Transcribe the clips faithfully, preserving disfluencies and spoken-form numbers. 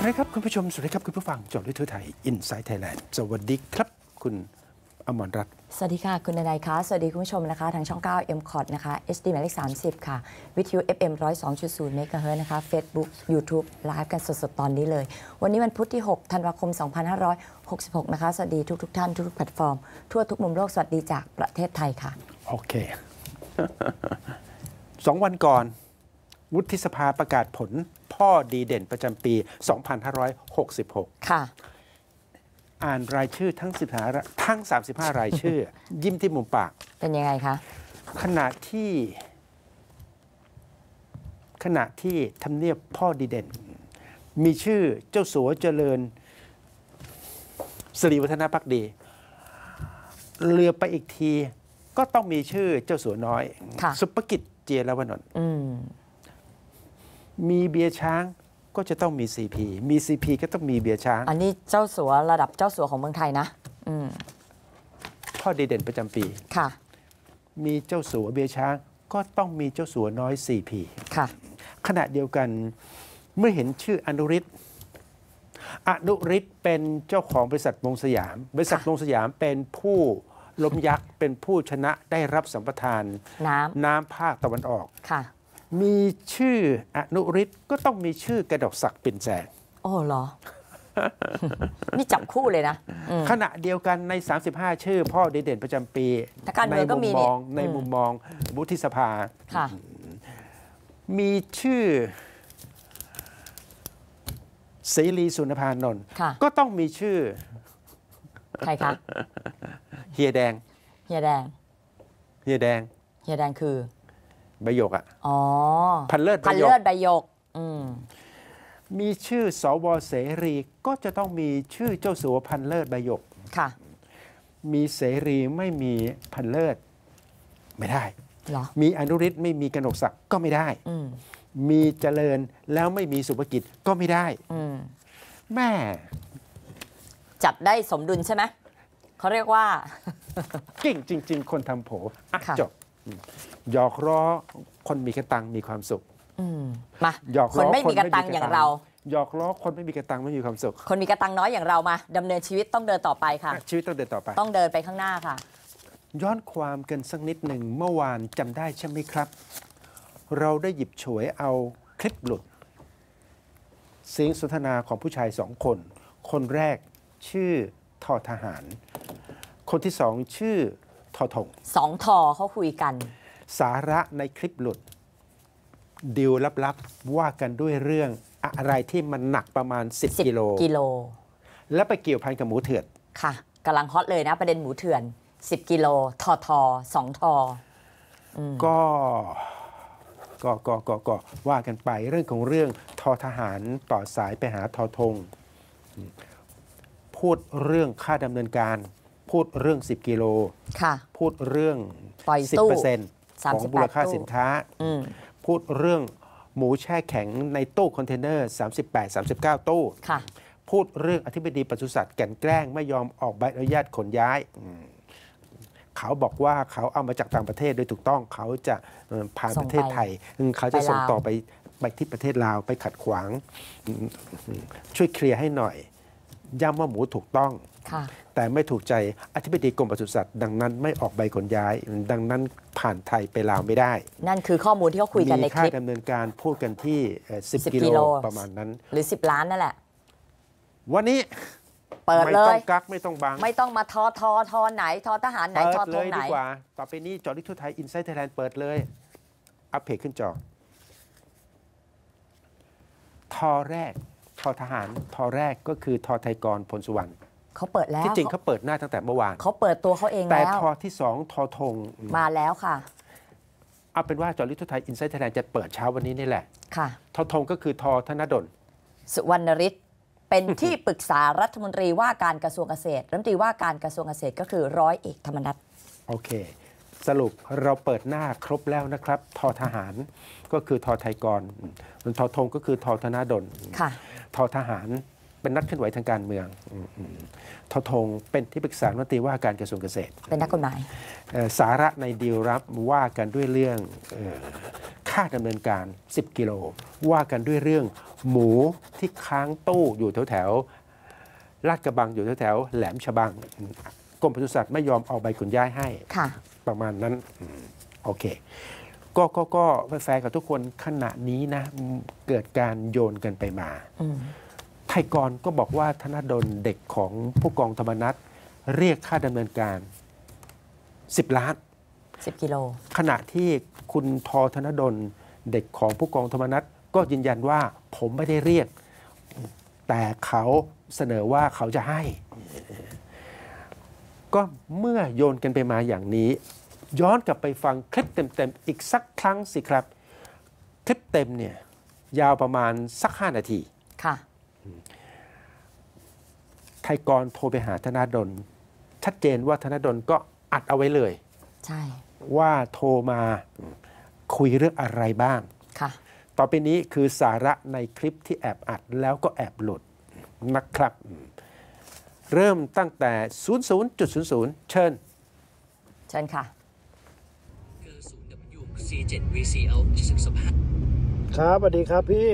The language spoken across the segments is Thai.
ดีครับคุณผู้ชมสวัสดีครับคุณผู้ฟังจอดด้วยทั่วไทยอินไซต์ไทยแลนด์สวัสดีครับคุณอมรรัตน์สวัสดีค่ะคุณนายคะสวัสดีคุณผู้ชมนะคะทางช่อง เก้า เอ็ม คอร์ด นะคะ เอช ดี หมายเลขสามสิบค่ะวิทยุ เอฟ เอ็ม หนึ่งศูนย์สองจุดศูนย์ เมกะเฮิรตซ์นะคะ Facebook YouTube ไลฟ์กันสดๆตอนนี้เลยวันนี้วันพุธที่หกธันวาคมสองพันห้าร้อยหกสิบหกนะคะสวัสดีทุกๆท่านทุกๆแพลตฟอร์มทั่วทุกมุมโลกสวัสดีจากประเทศไทยค่ะโอเค สองวันก่อนวุฒิสภาประกาศผลพ่อดีเด่นประจำปีสองพันห้าร้อยหกสิบหกค่ะอ่านรายชื่อทั้งสิบห้าทั้งสามสิบห้ารายชื่อ ยิ้มที่มุมปากเป็นยังไงคะขณะที่ขณะที่ทำเนียบพ่อดีเด่นมีชื่อเจ้าสัวเจริญสิริวัฒนภักดีเรือไปอีกทีก็ต้องมีชื่อเจ้าสัวน้อยสุภกิจเจรวนนท์มีเบียร์ช้างก็จะต้องมี ซี พี มี ซี พี ก็ต้องมีเบียร์ช้างอันนี้เจ้าสัวระดับเจ้าสัวของเมืองไทยนะพ่อดีเด่นประจำปีค่ะมีเจ้าสัวเบียร์ช้างก็ต้องมีเจ้าสัวน้อย ซี พีค่ะขณะเดียวกันเมื่อเห็นชื่ออนุริศอนุริศเป็นเจ้าของบริษัทวงสยามบริษัทวงสยามเป็นผู้ล้มยักษ์เป็นผู้ชนะได้รับสัมปทานน้ำน้ำภาคตะวันออกค่ะมีชื่ออนุริศก็ต้องมีชื่อกระดกศักดิ์ปิ่นแสงโอ้เหรอ นี่จับคู่เลยนะขณะเดียวกันในสามสิบห้าชื่อพ่อดีเด่นประจำปีในมุมมองในมุมมองวุฒิสภามีชื่อเสรีสุนทรานนท์ก็ต้องมีชื่อใครคะเฮียแดงเฮียแดงเฮียแดงเฮียแดงคือใบหยกอ่ะอ๋อพันเลิศพันเลิศใบหยกมีชื่อสวเสรีก็จะต้องมีชื่อเจ้าสัวพันเลิศใบหยกค่ะมีเสรีไม่มีพันเลิศไม่ได้หรอมีอนุริศไม่มีกนกศักดิ์ก็ไม่ได้มีเจริญแล้วไม่มีสุภกิจก็ไม่ได้แม่จัดได้สมดุลใช่ไหมเขาเรียกว่าเก่งจริงๆคนทำโผจบหยอกล้อคนมีกระตังมีความสุขมาหยอกล้อคนไม่มีกระตังอย่างเราหยอกล้อคนไม่มีกระตังไม่มีความสุขคนมีกระตังน้อยอย่างเรามาดำเนินชีวิตต้องเดินต่อไปค่ะชีวิตต้องเดินต่อไปต้องเดินไปข้างหน้าค่ะย้อนความกันสักนิดหนึ่งเมื่อวานจำได้ใช่ไหมครับเราได้หยิบฉวยเอาคลิปหลุดเสียงสนทนาของผู้ชายสองคนคนแรกชื่อทอทหารคนที่สองชื่อทอทงสองทอเขาคุยกันสาระในคลิปหลุดดิวลับๆว่ากันด้วยเรื่องอะไรที่มันหนักประมาณสิบกิโลกิโลแล้วไปเกี่ยวพันกับหมูเถื่อนค่ะกำลังฮอตเลยนะประเด็นหมูเถื่อนสิบกิโลทอทอสองทอก็ก็ก็ก็ก็ว่ากันไปเรื่องของเรื่องทอทหารต่อสายไปหาทอทงพูดเรื่องค่าดำเนินการพูดเรื่องสิบกิโลพูดเรื่อง สิบเปอร์เซ็นต์ ของมูลค่าสินค้าพูดเรื่องหมูแช่แข็งในตู้คอนเทนเนอร์สามสิบแปด สามสิบเก้าตู้พูดเรื่องอธิบดีปศุสัตว์แก่นแกล้งไม่ยอมออกใบอนุญาตขนย้ายเขาบอกว่าเขาเอามาจากต่างประเทศโดยถูกต้องเขาจะผ่านประเทศไทยเขาจะส่งต่อไปไปที่ประเทศลาวไปขัดขวางช่วยเคลียร์ให้หน่อยย้ำว่าหมูถูกต้องแต่ไม่ถูกใจอธิบดีกรมปศุสัตว์ดังนั้นไม่ออกใบขนย้ายดังนั้นผ่านไทยไปลาวไม่ได้นั่นคือข้อมูลที่เขาคุยกันในคลิปมีค่าดำเนินการพูดกันที่สิบกิโลประมาณนั้นหรือสิบล้านนั่นแหละวันนี้เปิดเลยไม่ต้องกักไม่ต้องบังไม่ต้องมาทอทอทอไหนทอทหารไหนทอทงไหนดีกว่าต่อไปนี้จอดิทั่วไทยอินไซต์ไทยแลนด์เปิดเลยอัปเพจขึ้นจอทอแรกทอทหารทอแรกก็คือทอไทยกรพลสุวรรณเขาเปิดแล้วที่จริงเขาเปิดหน้าตั้งแต่เมื่อวานเขาเปิดตัวเขาเองแล้วแต่ทอที่สองทอธงมาแล้วค่ะเอาเป็นว่าจอดิทั่วไทยอินไซต์ไทยแลนด์จะเปิดเช้าวันนี้นี่แหละค่ะทอธงก็คือทอธนดลสุวรรณฤทธิ์เป็นที่ปรึกษารัฐมนตรีว่าการกระทรวงเกษตรรัฐมนตรีว่าการกระทรวงเกษตรก็คือร้อยเอกธรรมนัสโอเคสรุปเราเปิดหน้าครบแล้วนะครับทอทหารก็คือทอไทยกรทอธงก็คือทอธนดลค่ะทอทหารเป็นนักเคลื่อนไหวทางการเมืองทอธงเป็นที่ปรึกษารัฐมนตรีว่าการกระทรวงเกษตรเป็นนักกฎหมายสาระในดีลรับว่ากันด้วยเรื่องค่าค่าดำเนินการสิบกิโลว่ากันด้วยเรื่องหมูที่ค้างตู้อยู่แถวแถวลาดกระบังอยู่แถวแถวแหลมฉบังกรมปศุสัตว์ไม่ยอมเอาใบขนย้ายให้ประมาณนั้นโอเคก็ก็ก็แฟร์กับทุกคนขณะนี้นะเกิดการโยนกันไปมาไทยกรก็บอกว่าธนดลเด็กของผู้กองธรรมนัสเรียกค่าดำเนินการสิบล้านสิบกิโลขณะที่คุณทอธนดลเด็กของผู้กองธรรมนัสก็ยืนยันว่าผมไม่ได้เรียกแต่เขาเสนอว่าเขาจะให้ก็เมื่อโยนกันไปมาอย่างนี้ย้อนกลับไปฟังคลิปเต็มๆอีกสักครั้งสิครับคลิปเต็มเนี่ยยาวประมาณสักห้านาทีค่ะไทยกรโทรไปหาธนดลชัดเจนว่าธนดลก็อัดเอาไว้เลยใช่ว่าโทรมาคุยเรื่องอะไรบ้างค่ะต่อไปนี้คือสาระในคลิปที่แอบอัดแล้วก็แอบหลุดนะครับเริ่มตั้งแต่ ศูนย์ ศูนย์ จุด ศูนย์ ศูนย์ เชิญเชิญค่ะครับสวัสดีครับพี่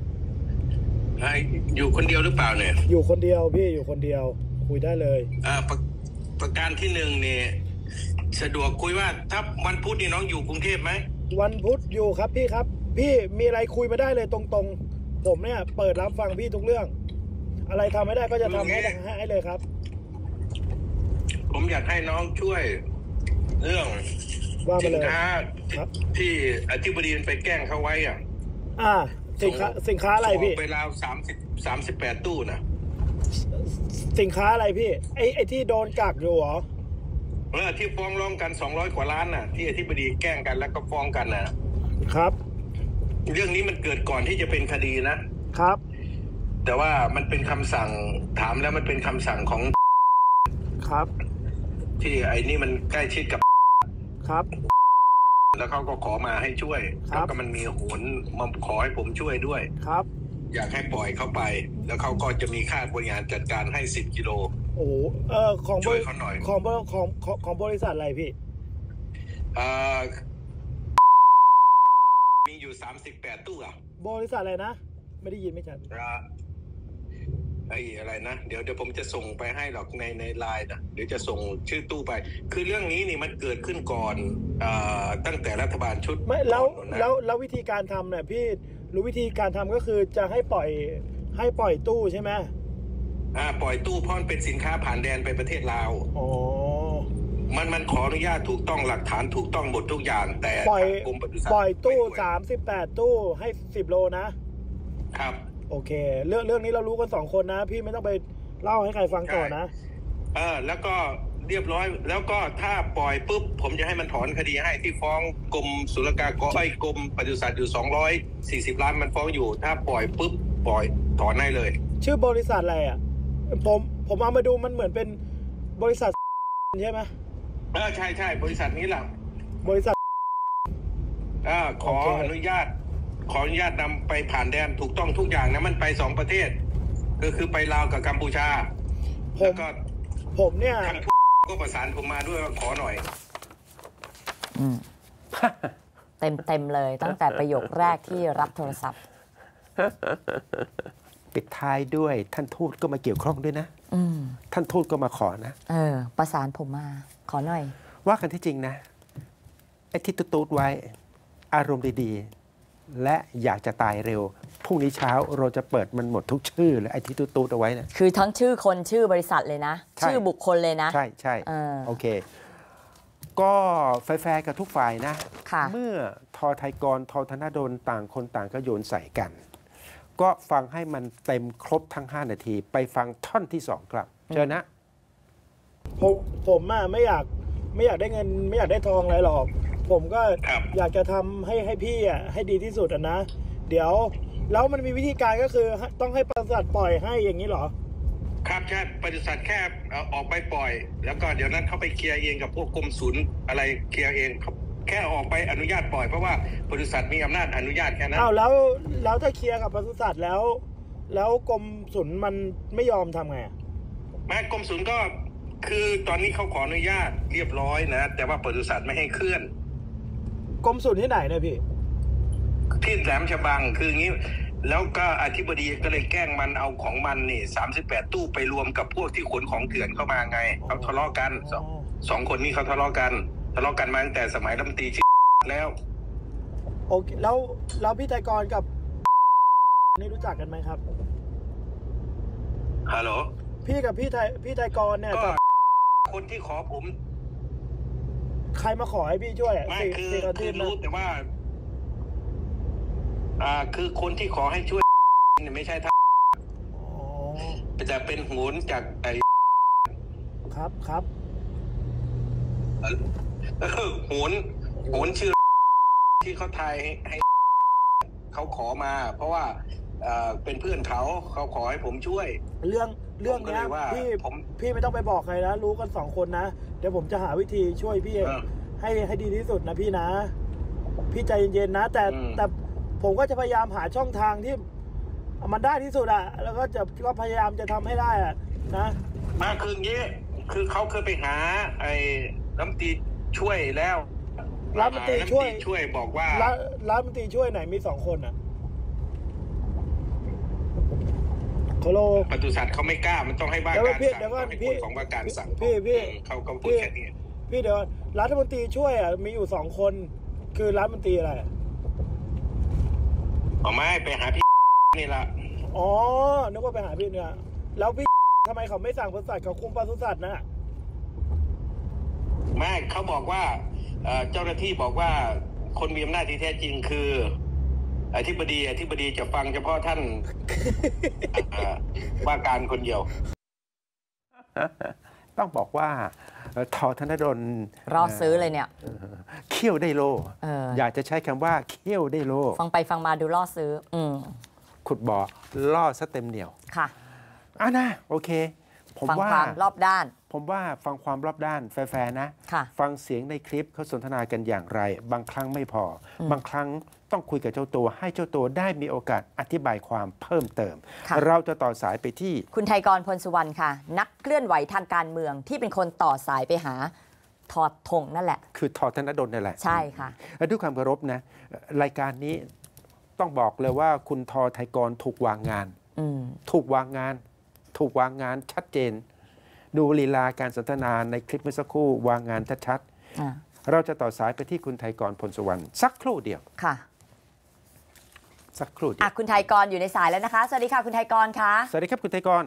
อยู่คนเดียวหรือเปล่าเนี่ยอยู่คนเดียวพี่อยู่คนเดียวคุยได้เลยอ่าประประการที่หนึ่งเนี่ยสะดวกคุยว่าถ้าวันพุธนี่น้องอยู่กรุงเทพไหมวันพุธอยู่ครับพี่ครับพี่มีอะไรคุยมาได้เลยตรงๆผมเนี่ยเปิดรับฟังพี่ทุกเรื่องอะไรทำไม่ได้ก็จะทำให้ให้เลยครับผมอยากให้น้องช่วยเรื่องสินค้าที่อธิบดีมันไปแกล้งเขาไว้อ่ะอ่าสินค้าสินค้าอะไรพี่ไปราวสามสิบสามสิบแปดตู้นะสินค้าอะไรพี่ไอไอที่โดนกักอยู่เหรอเออที่ฟ้องร้องกันสองร้อยกว่าล้านน่ะที่อธิบดีแกล้งกันแล้วก็ฟ้องกันน่ะครับเรื่องนี้มันเกิดก่อนที่จะเป็นคดีนะครับแต่ว่ามันเป็นคำสั่งถามแล้วมันเป็นคำสั่งของครับที่ไอ้นี่มันใกล้ชิดกับครับแล้วเขาก็ขอมาให้ช่วยแล้วก็มันมีโหนมาขอให้ผมช่วยด้วยครับอยากให้ปล่อยเขาไปแล้วเขาก็จะมีค่าบริหารจัดการให้สิบกิโลโอ้เออของช่วยเขาหน่อยของของของของบริษัทอะไรพี่เอ่อมีอยู่สามสิบแปดตู้อ่ะบริษัทอะไรนะไม่ได้ยินไม่ชัดไอ้อะไรนะเดี๋ยวเดี๋ยวผมจะส่งไปให้หรอกในในไลน์นะเดี๋ยวจะส่งชื่อตู้ไปคือเรื่องนี้นี่มันเกิดขึ้นก่อนอ่าตั้งแต่รัฐบาลชุดไม่แล้วแล้วแล้ววิธีการทำเนี่ยพี่รู้วิธีการทำก็คือจะให้ปล่อยให้ปล่อยตู้ใช่ไหมอ่าปล่อยตู้เพราะมันเป็นสินค้าผ่านแดนไปประเทศลาวอ๋อมันมันขออนุญาตถูกต้องหลักฐานถูกต้องหมดทุกอย่างแต่ปล่อยกรมปศุสัตว์ปล่อยตู้สามสิบแปดตู้ให้สิบโลนะครับโอเคเรื่องเรื่องนี้เรารู้กันสองคนนะพี่ไม่ต้องไปเล่าให้ใครฟังก่อนนะเออแล้วก็เรียบร้อยแล้วก็ถ้าปล่อยปุ๊บผมจะให้มันถอนคดีให้ที่ฟ้องกรมศุลกากรไอ้กรมปศุสัตว์อยู่สองร้อยสี่สิบล้านมันฟ้องอยู่ถ้าปล่อยปุ๊บปล่อยถอนให้เลยชื่อบริษัทอะไรอ่ะผมผมเอามาดูมันเหมือนเป็นบริษัทใช่ไหมเออใช่ใช่บริษัทนี้แหละบริษัทอ่าขออนุญาตขออนุญาตนำไปผ่านแดนถูกต้องทุกอย่างนะมันไปสองประเทศก็คือไปลาวกับกัมพูชาแล้วก็ผมเนี่ยก็ประสานผมมาด้วยว่าขอหน่อยอืมเต็มเต็มเลยตั้งแต่ประโยคแรกที่รับโทรศัพท์ปิดท้ายด้วยท่านทูตก็มาเกี่ยวข้องด้วยนะท่านทูตก็มาขอนะเออประสานผมมาขอหน่อยว่ากันที่จริงนะไอ้ที่ตูดไว้อารมณ์ดีๆและอยากจะตายเร็วพรุ่งนี้เช้าเราจะเปิดมันหมดทุกชื่อเลยไอ้ที่ตูดเอาไว้นะคือทั้งชื่อคนชื่อบริษัทเลยนะชื่อบุคคลเลยนะใช่ใช่โอเคก็แฟร์กับทุกฝ่ายนะเมื่อทอไทยกรทอธนดลต่างคนต่างก็โยนใส่กันก็ฟังให้มันเต็มครบทั้งห้านาทีไปฟังท่อนที่สองครับเชิญนะผมผมอ่ะไม่อยากไม่อยากได้เงินไม่อยากได้ทองอะไรหรอกผมก็อยากจะทำให้ให้พี่อ่ะให้ดีที่สุดนะเดี๋ยวแล้วมันมีวิธีการก็คือต้องให้บริษัทปล่อยให้อย่างนี้เหรอครับใช่บริษัทแค่ออกไปปล่อยแล้วก็เดี๋ยวนั้นเขาไปเคลียร์เองกับพวกกรมศุลอะไรเคลียร์เองแค่ออกไปอนุญาตปล่อยเพราะว่าบริษัทมีอำนาจอนุญาตแค่นั้นอ้าวแล้วแล้วถ้าเคลียร์กับบริษัทแล้วแล้วกรมศุลมันไม่ยอมทำไงแม้กรมศุลก็คือตอนนี้เขาขออนุญาตเรียบร้อยนะแต่ว่าบริษัทไม่ให้เคลื่อนกรมศุลที่ไหนเนี่ยพี่ที่แหลมฉบังคืออย่างนี้แล้วก็อธิบดีก็เลยแกล้งมันเอาของมันนี่สามสิบแปดตู้ไปรวมกับพวกที่ขนของเถื่อนเข้ามาไงเขาทะเลาะกันสองสองคนนี้เขาทะเลาะกันทะเลาะกันมาตั้งแต่สมัยรัฐมนตรีแล้วโอเคแล้วแล้วพี่ไทยกรกับนี่รู้จักกันไหมครับฮัลโหลพี่กับพี่ไทยพี่ไทยกรเนี่ยก็คนที่ขอผมใครมาขอให้พี่ช่วยไม่คือคือรู้แต่ว่าอ่าคือคนที่ขอให้ช่วยเนี่ยไม่ใช่ท่านแต่เป็นโหนจากไอ้ครับครับโหนโหนชื่อที่เขาทายให้เขาขอมาเพราะว่าเป็นเพื่อนเขาเขาขอให้ผมช่วยเรื่องเรื่องนี้พี่ผมพี่ไม่ต้องไปบอกใครนะรู้กันสองคนนะเดี๋ยวผมจะหาวิธีช่วยพี่ให้ให้ดีที่สุดนะพี่นะพี่ใจเย็นๆนะแต่แต่ผมก็จะพยายามหาช่องทางที่มันได้ที่สุดอะแล้วก็จะก็พยายามจะทำให้ได้อะนะมาคืออย่างนี้คือเขาเคยไปหาไอ้รัฐมนตรีช่วยแล้วรัฐมนตรีช่วยช่วยบอกว่ารัฐมนตรีช่วยไหนมีสองคนอะโคโลปศุสัตว์เขาไม่กล้ามันต้องให้ว่าการสั่งต้องให้คนของว่าการสั่งพี่พี่เขาเขาพูดแค่นี้พี่เดี๋ยวรัฐมนตรีช่วยอ่ะมีอยู่สองคนคือรัฐมนตรีอะไรอ๋อไม่ไปหาพี่นี่ละอ๋อนึกว่าไปหาพี่เนี่ยแล้วพี่ทำไมเขาไม่สั่งปศุสัตว์เขาคุมปศุสัตว์นะไม่เขาบอกว่าเจ้าหน้าที่บอกว่าคนมีอำนาจที่แท้จริงคืออธิบดีอธิบดีจะฟังเฉพาะท่านว่าการคนเดียวต้องบอกว่าทอธนดลรอซื้อเลยเนี่ยเขี้ยวได้โลอยากจะใช้คำว่าเขี้ยวได้โลฟังไปฟังมาดูล่อซื้ออืมขุดบ่อล่อซะเต็มเหนียวค่ะอ่ะนะโอเคผมว่าฟังความรอบด้านผมว่าฟังความรอบด้านแฟร์ๆนะฟังเสียงในคลิปเขาสนทนากันอย่างไรบางครั้งไม่พอบางครั้งต้องคุยกับเจ้าตัวให้เจ้าตัวได้มีโอกาสอธิบายความเพิ่มเติมเราจะต่อสายไปที่คุณไทยกรพลสุวรรณค่ะนักเคลื่อนไหวทางการเมืองที่เป็นคนต่อสายไปหาทอธงนั่นแหละคือทอธนดลนั่นแหละใช่ค่ะด้วยความเคารพนะรายการนี้ต้องบอกเลยว่าคุณทอไทยกรถูกวางงานถูกวางงานถูกวางงานชัดเจนดูลีลาการสนทนาในคลิปเมื่อสักครู่วางงานชัดๆเราจะต่อสายไปที่คุณไทยกรพลสุวรรณสักครู่เดียวค่ะสักครู่เดียวคุณไทยกรอยู่ในสายแล้วนะคะสวัสดีค่ะคุณไทยกรค่ะสวัสดีครับคุณไทยกร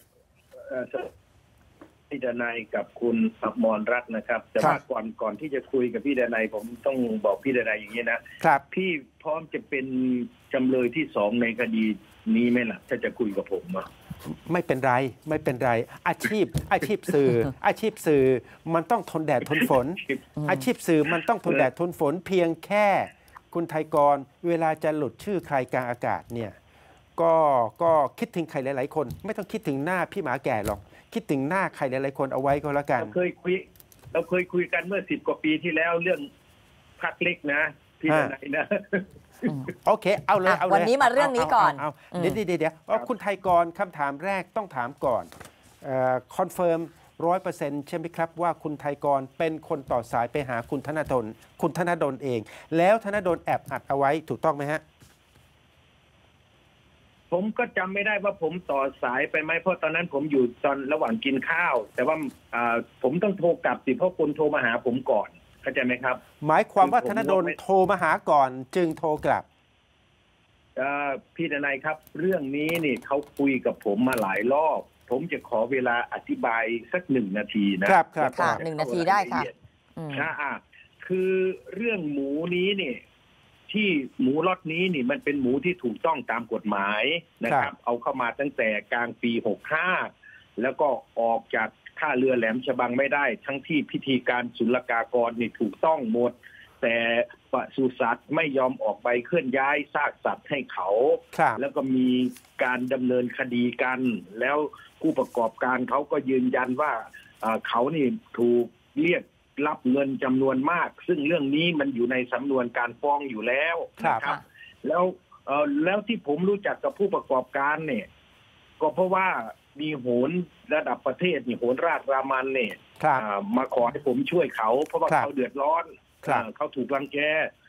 พี่ดนัยกับคุณอมรรัตน์นะครับแต่ว่าก่อนก่อนที่จะคุยกับพี่ดนัยผมต้องบอกพี่ดนัยอย่างนี้นะครับพี่พร้อมจะเป็นจำเลยที่สองในคดีนี้ไหมล่ะถ้าจะคุยกับผมอ่ะไม่เป็นไรไม่เป็นไรอาชีพอาชีพสื่ออาชีพสื่อมันต้องทนแดดทนฝนอาชีพสื่อมันต้องทนแดดทนฝนเพียงแค่คุณไทยกรเวลาจะหลุดชื่อใครกลางอากาศเนี่ยก็ก็คิดถึงใครหลายๆคนไม่ต้องคิดถึงหน้าพี่หมาแก่หรอกคิดถึงหน้าใครหลายๆคนเอาไว้ก็แล้วกันเราเคยคุยเราเคยคุยกันเมื่อสิบกว่าปีที่แล้วเรื่องพรรคเล็กนะพี่ไหนนะโอเคเอาเลยเอาเลยวันนี้มาเรื่องนี้ก่อนเดี๋ยวเดี๋ยวเดี๋ยวคุณไทยกรคำถามแรกต้องถามก่อนคอนเฟิร์มร้อยเปอร์เซ็นต์ใช่ไหมครับว่าคุณไทยกรเป็นคนต่อสายไปหาคุณธนดลคุณธนดลเองแล้วธนดลแอบอัดเอาไว้ถูกต้องไหมฮะผมก็จำไม่ได้ว่าผมต่อสายไปไหมเพราะตอนนั้นผมอยู่ตอนระหว่างกินข้าวแต่ว่าผมต้องโทรกลับสิเพราะคนโทรมาหาผมก่อนเข้าใจไหมครับหมายความว่าธนดลโทรมาหาก่อนจึงโทรกลับพี่ดนัยครับเรื่องนี้นี่เขาคุยกับผมมาหลายรอบผมจะขอเวลาอธิบายสักหนึ่งนาทีนะครับครับค่ะหนึ่งนาทีได้ค่ะอ่าคือเรื่องหมูนี้นี่ที่หมูล็อตนี้นี่มันเป็นหมูที่ถูกต้องตามกฎหมายนะครับเอาเข้ามาตั้งแต่กลางปีหกห้าแล้วก็ออกจากท่าเรือแหลมฉบังไม่ได้ทั้งที่พิธีการศุลกากรนี่ถูกต้องหมดแต่ปศุสัตว์ไม่ยอมออกใบเคลื่อนย้ายซากสัตว์ให้เขาแล้วก็มีการดำเนินคดีกันแล้วผู้ประกอบการเขาก็ยืนยันว่าเขานี่ถูกเรียกรับเงินจำนวนมากซึ่งเรื่องนี้มันอยู่ในสำนวนการฟ้องอยู่แล้วนะครับแล้วแล้วที่ผมรู้จักกับผู้ประกอบการเนี่ยก็เพราะว่ามีโหนระดับประเทศนี่โหนราชรามันเนี่ยมาขอให้ผมช่วยเขาเพราะว่าเขาเดือดร้อนเขาถูกรังแก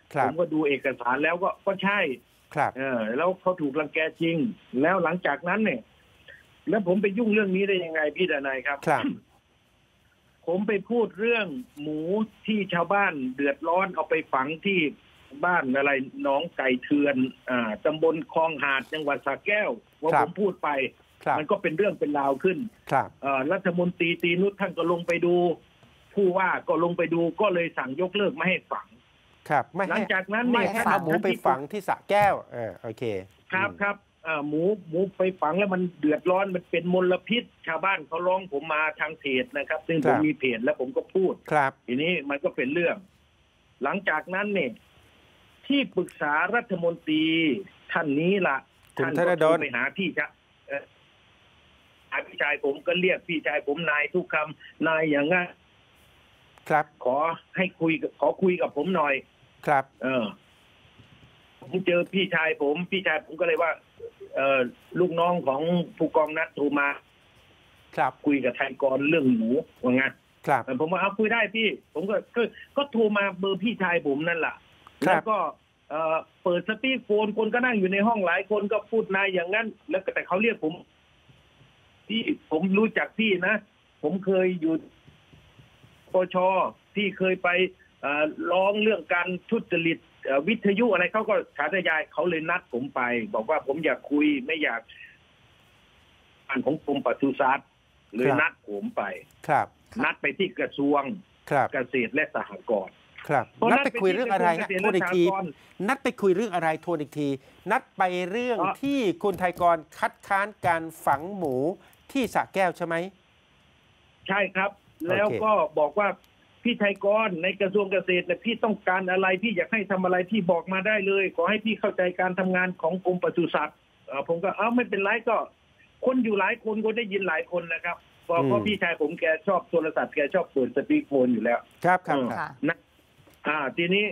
ผมก็ดูเอกสารแล้วก็ก็ใช่ครับเออแล้วเขาถูกรังแกจริงแล้วหลังจากนั้นเนี่ยแล้วผมไปยุ่งเรื่องนี้ได้ยังไงพี่ดนายครับครับผมไปพูดเรื่องหมูที่ชาวบ้านเดือดร้อนเอาไปฝังที่บ้านอะไรหนองไก่เทือนอ่าตำบลคลองหาดจังหวัดสระแก้วว่าผมพูดไปมันก็เป็นเรื่องเป็นราวขึ้นครับรัฐมนตรีตีนุชท่านก็ลงไปดูผู้ว่าก็ลงไปดูก็เลยสั่งยกเลิกไม่ให้ฝังครับหลังจากนั้นไม่ให้เอาหมูไปฝังที่สระแก้วเออโอเคครับครับหมูหมูไปฝังแล้วมันเดือดร้อนมันเป็นมลพิษชาวบ้านเขาร้องผมมาทางเพจนะครับซึ่งผมมีเพจแล้วผมก็พูดครับทีนี้มันก็เป็นเรื่องหลังจากนั้นเนี่ยที่ปรึกษารัฐมนตรีท่านนี้ล่ะท่านก็โทรไปหาพี่ชายหาพี่ชายผมก็เรียกพี่ชายผมนายทุกคำนายอย่างงั้นครับขอให้คุยขอคุยกับผมหน่อยครับเออผมเจอพี่ชายผมพี่ชายผมก็เลยว่าเออลูกน้องของผู้กองนัดโทรมาครับคุยกับไทยกรเรื่องหมูว่าไงครับผมว่าเอาคุยได้พี่ผมก็ก็ก็โทรมาเบอร์พี่ชายผมนั่นแหละแล้วก็เออเปิดสปีกโฟนคนก็นั่งอยู่ในห้องหลายคนก็พูดนายอย่างนั้นแล้วแต่เขาเรียกผมพี่ผมรู้จักพี่นะผมเคยอยู่ปชที่เคยไปร้องเรื่องการทุจริตวิทยุอะไรเขาก็ฉาทยายเขาเลยนัดผมไปบอกว่าผมอยากคุยไม่อยากอันของกรมปศุสัตว์เลยนัดผมไปครับนัดไปที่กระทรวงเกษตรและสหกรณ์ครับนัดไปคุยเรื่องอะไรฮะโทษอีกทีนัดไปคุยเรื่องอะไรโทษอีกทีนัดไปเรื่องที่คุณไทยกรคัดค้านการฝังหมูที่สระแก้วใช่ไหมใช่ครับแล้วก็บอกว่าพี่ไทยกรในกระทรวงเกษตรเนี่ยพี่ต้องการอะไรพี่อยากให้ทำอะไรพี่บอกมาได้เลยขอให้พี่เข้าใจการทำงานของกรมปศุสัตว์ผมก็เอ้าไม่เป็นไรก็คนอยู่หลายคนก็ได้ยินหลายคนนะครับเพราะเพราะพี่ชายผมแกชอบโทรศัพท์แกชอบเปิดสปีกโฟนอยู่แล้วครับครับนะอ่าทีนี้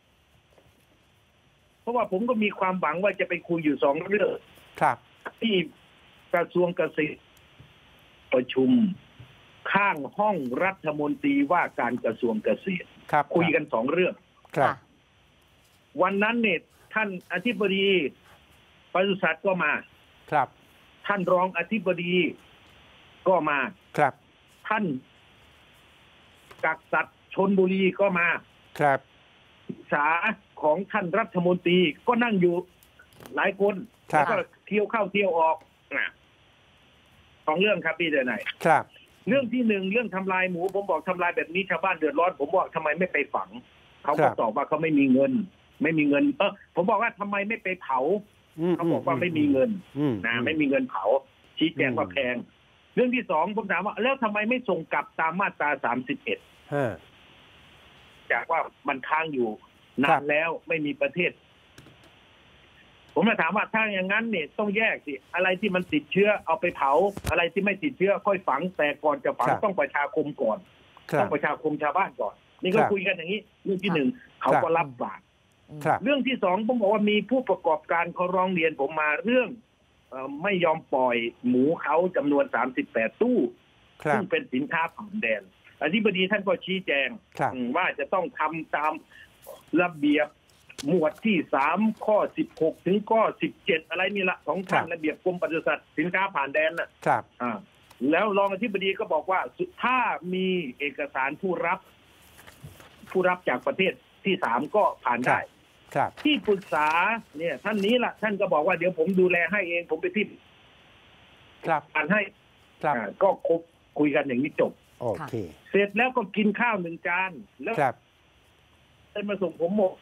เพราะว่าผมก็มีความหวังว่าจะไปคุยอยู่สองเรื่องครับที่กระทรวงเกษตรประชุมข้างห้องรัฐมนตรีว่าการกระทรวงเกษตรคุยกันสองเรื่องครับวันนั้นเนี่ยท่านอธิบดีปศุสัตว์ก็มาครับท่านรองอธิบดีก็มาครับท่านกักสัตว์ชลบุรีก็มาครับศึกษาของท่านรัฐมนตรีก็นั่งอยู่หลายคนแล้วก็เที่ยวเข้าเที่ยวออกสองเรื่องครับพี่เดนไหนครับเรื่องที่หนึ่งเรื่องทำลายหมูผมบอกทำลายแบบนี้ชาวบ้านเดือดร้อนผมบอกทำไมไม่ไปฝังเขาก็ตอบว่าเขาไม่มีเงินไม่มีเงินเออผมบอกว่าทำไมไม่ไปเผาเขาบอกว่าไม่มีเงินนะไม่มีเงินเผาชี้แจงว่าแพงเรื่องที่สองผมถามว่าแล้วทำไมไม่ส่งกลับตามมาตราสามสิบเอ็ดจากว่ามันค้างอยู่นานแล้วไม่มีประเทศผมมาถามว่าถ้าอย่างนั้นเนี่ยต้องแยกสิอะไรที่มันติดเชื้อเอาไปเผาอะไรที่ไม่ติดเชื้อค่อยฝังแต่ก่อนจะฝังต้องประชาคมก่อนต้องประชาคมชาวบ้านก่อนนี่ก็คุยกันอย่างนี้เรื่องที่หนึ่งเขาก็รับปากเรื่องที่สองผมบอกว่ามีผู้ประกอบการเขาร้องเรียนผมมาเรื่องไม่ยอมปล่อยหมูเขาจำนวนสามสิบแปดตู้ซึ่งเป็นสินค้าผ่านแดนอธิบดีท่านก็ชี้แจงว่าจะต้องทำตามระเบียบหมวดที่สามข้อสิบหกถึงข้อสิบเจ็ดอะไรนี่ละของท่านระเบียบกรมปศุสัตว์สินค้าผ่านแดนน่ะครับอ่าแล้วรองอธิบดีก็บอกว่าถ้ามีเอกสารผู้รับผู้รับจากประเทศที่สามก็ผ่านได้ครับที่ปรึกษาเนี่ยท่านนี้ล่ะท่านก็บอกว่าเดี๋ยวผมดูแลให้เองผมไปที่ครับอ่านให้ครับก็คบคุยกันอย่างนี้จบโอเคเสร็จแล้วก็กินข้าวหนึ่งจานแล้วครับท่านมาส่งผมหมด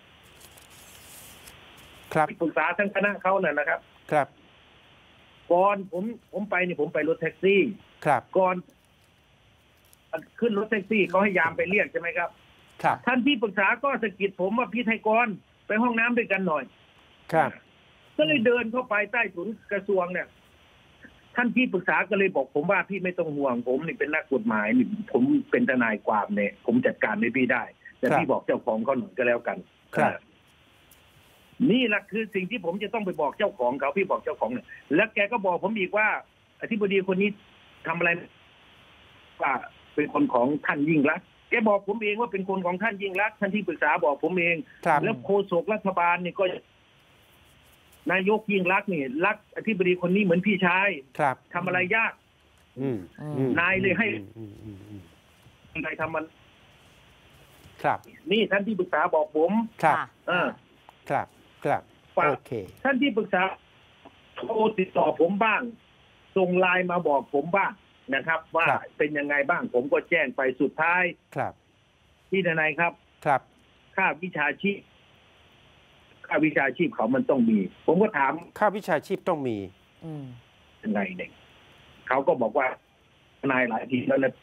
ครับปรึกษาทั้งคณะเขาน่ะนะครับครับก่อนผมผมไปนี่ผมไปรถแท็กซี่ครับก่อนขึ้นรถแท็กซี่เขาให้ยามไปเรียกใช่ไหมครับครับท่านที่ปรึกษาก็สะกิดผมว่าพี่ไทยกรไปห้องน้ำด้วยกันหน่อยครับก็เลยเดินเข้าไปใต้ถุนกระทรวงเนี่ยท่านที่ปรึกษาก็เลยบอกผมว่าพี่ไม่ต้องห่วงผมนี่เป็นนักกฎหมายนี่ผมเป็นทนายความเนี่ยผมจัดการให้พี่ได้แต่พี่บอกเจ้าของเขาหน่อยก็แล้วกันครับนี่แหละคือสิ่งที่ผมจะต้องไปบอกเจ้าของเขาพี่บอกเจ้าของเนี่ยแล้วแกก็บอกผมอีกว่าอธิบดีคนนี้ทำอะไรว่าเป็นคนของท่านยิ่งรักษณ์แกบอกผมเองว่าเป็นคนของท่านยิ่งรักษณ์ท่านที่ปรึกษาบอกผมเองแล้วโฆษกรัฐบาลนี่ก็นายกยิ่งรักษณ์นี่รักอธิบดีคนนี้เหมือนพี่ชายทำอะไรยากนายเลยให้นายทำมันครับนี่ท่านที่ปรึกษาบอกผมครับเออครับครับโอเคท่านที่ปรึกษาโทรติดต่อผมบ้างส่งไลน์มาบอกผมบ้างนะครับว่าเป็นยังไงบ้างผมก็แจ้งไปสุดท้ายครับที่ทนายครับครับค่าวิชาชีพค่าวิชาชีพเขามันต้องมี ผมก็ถามค่าวิชาชีพต้องมียังไงเนี่ยเขาก็บอกว่าทนายหลายทีแล้วนะ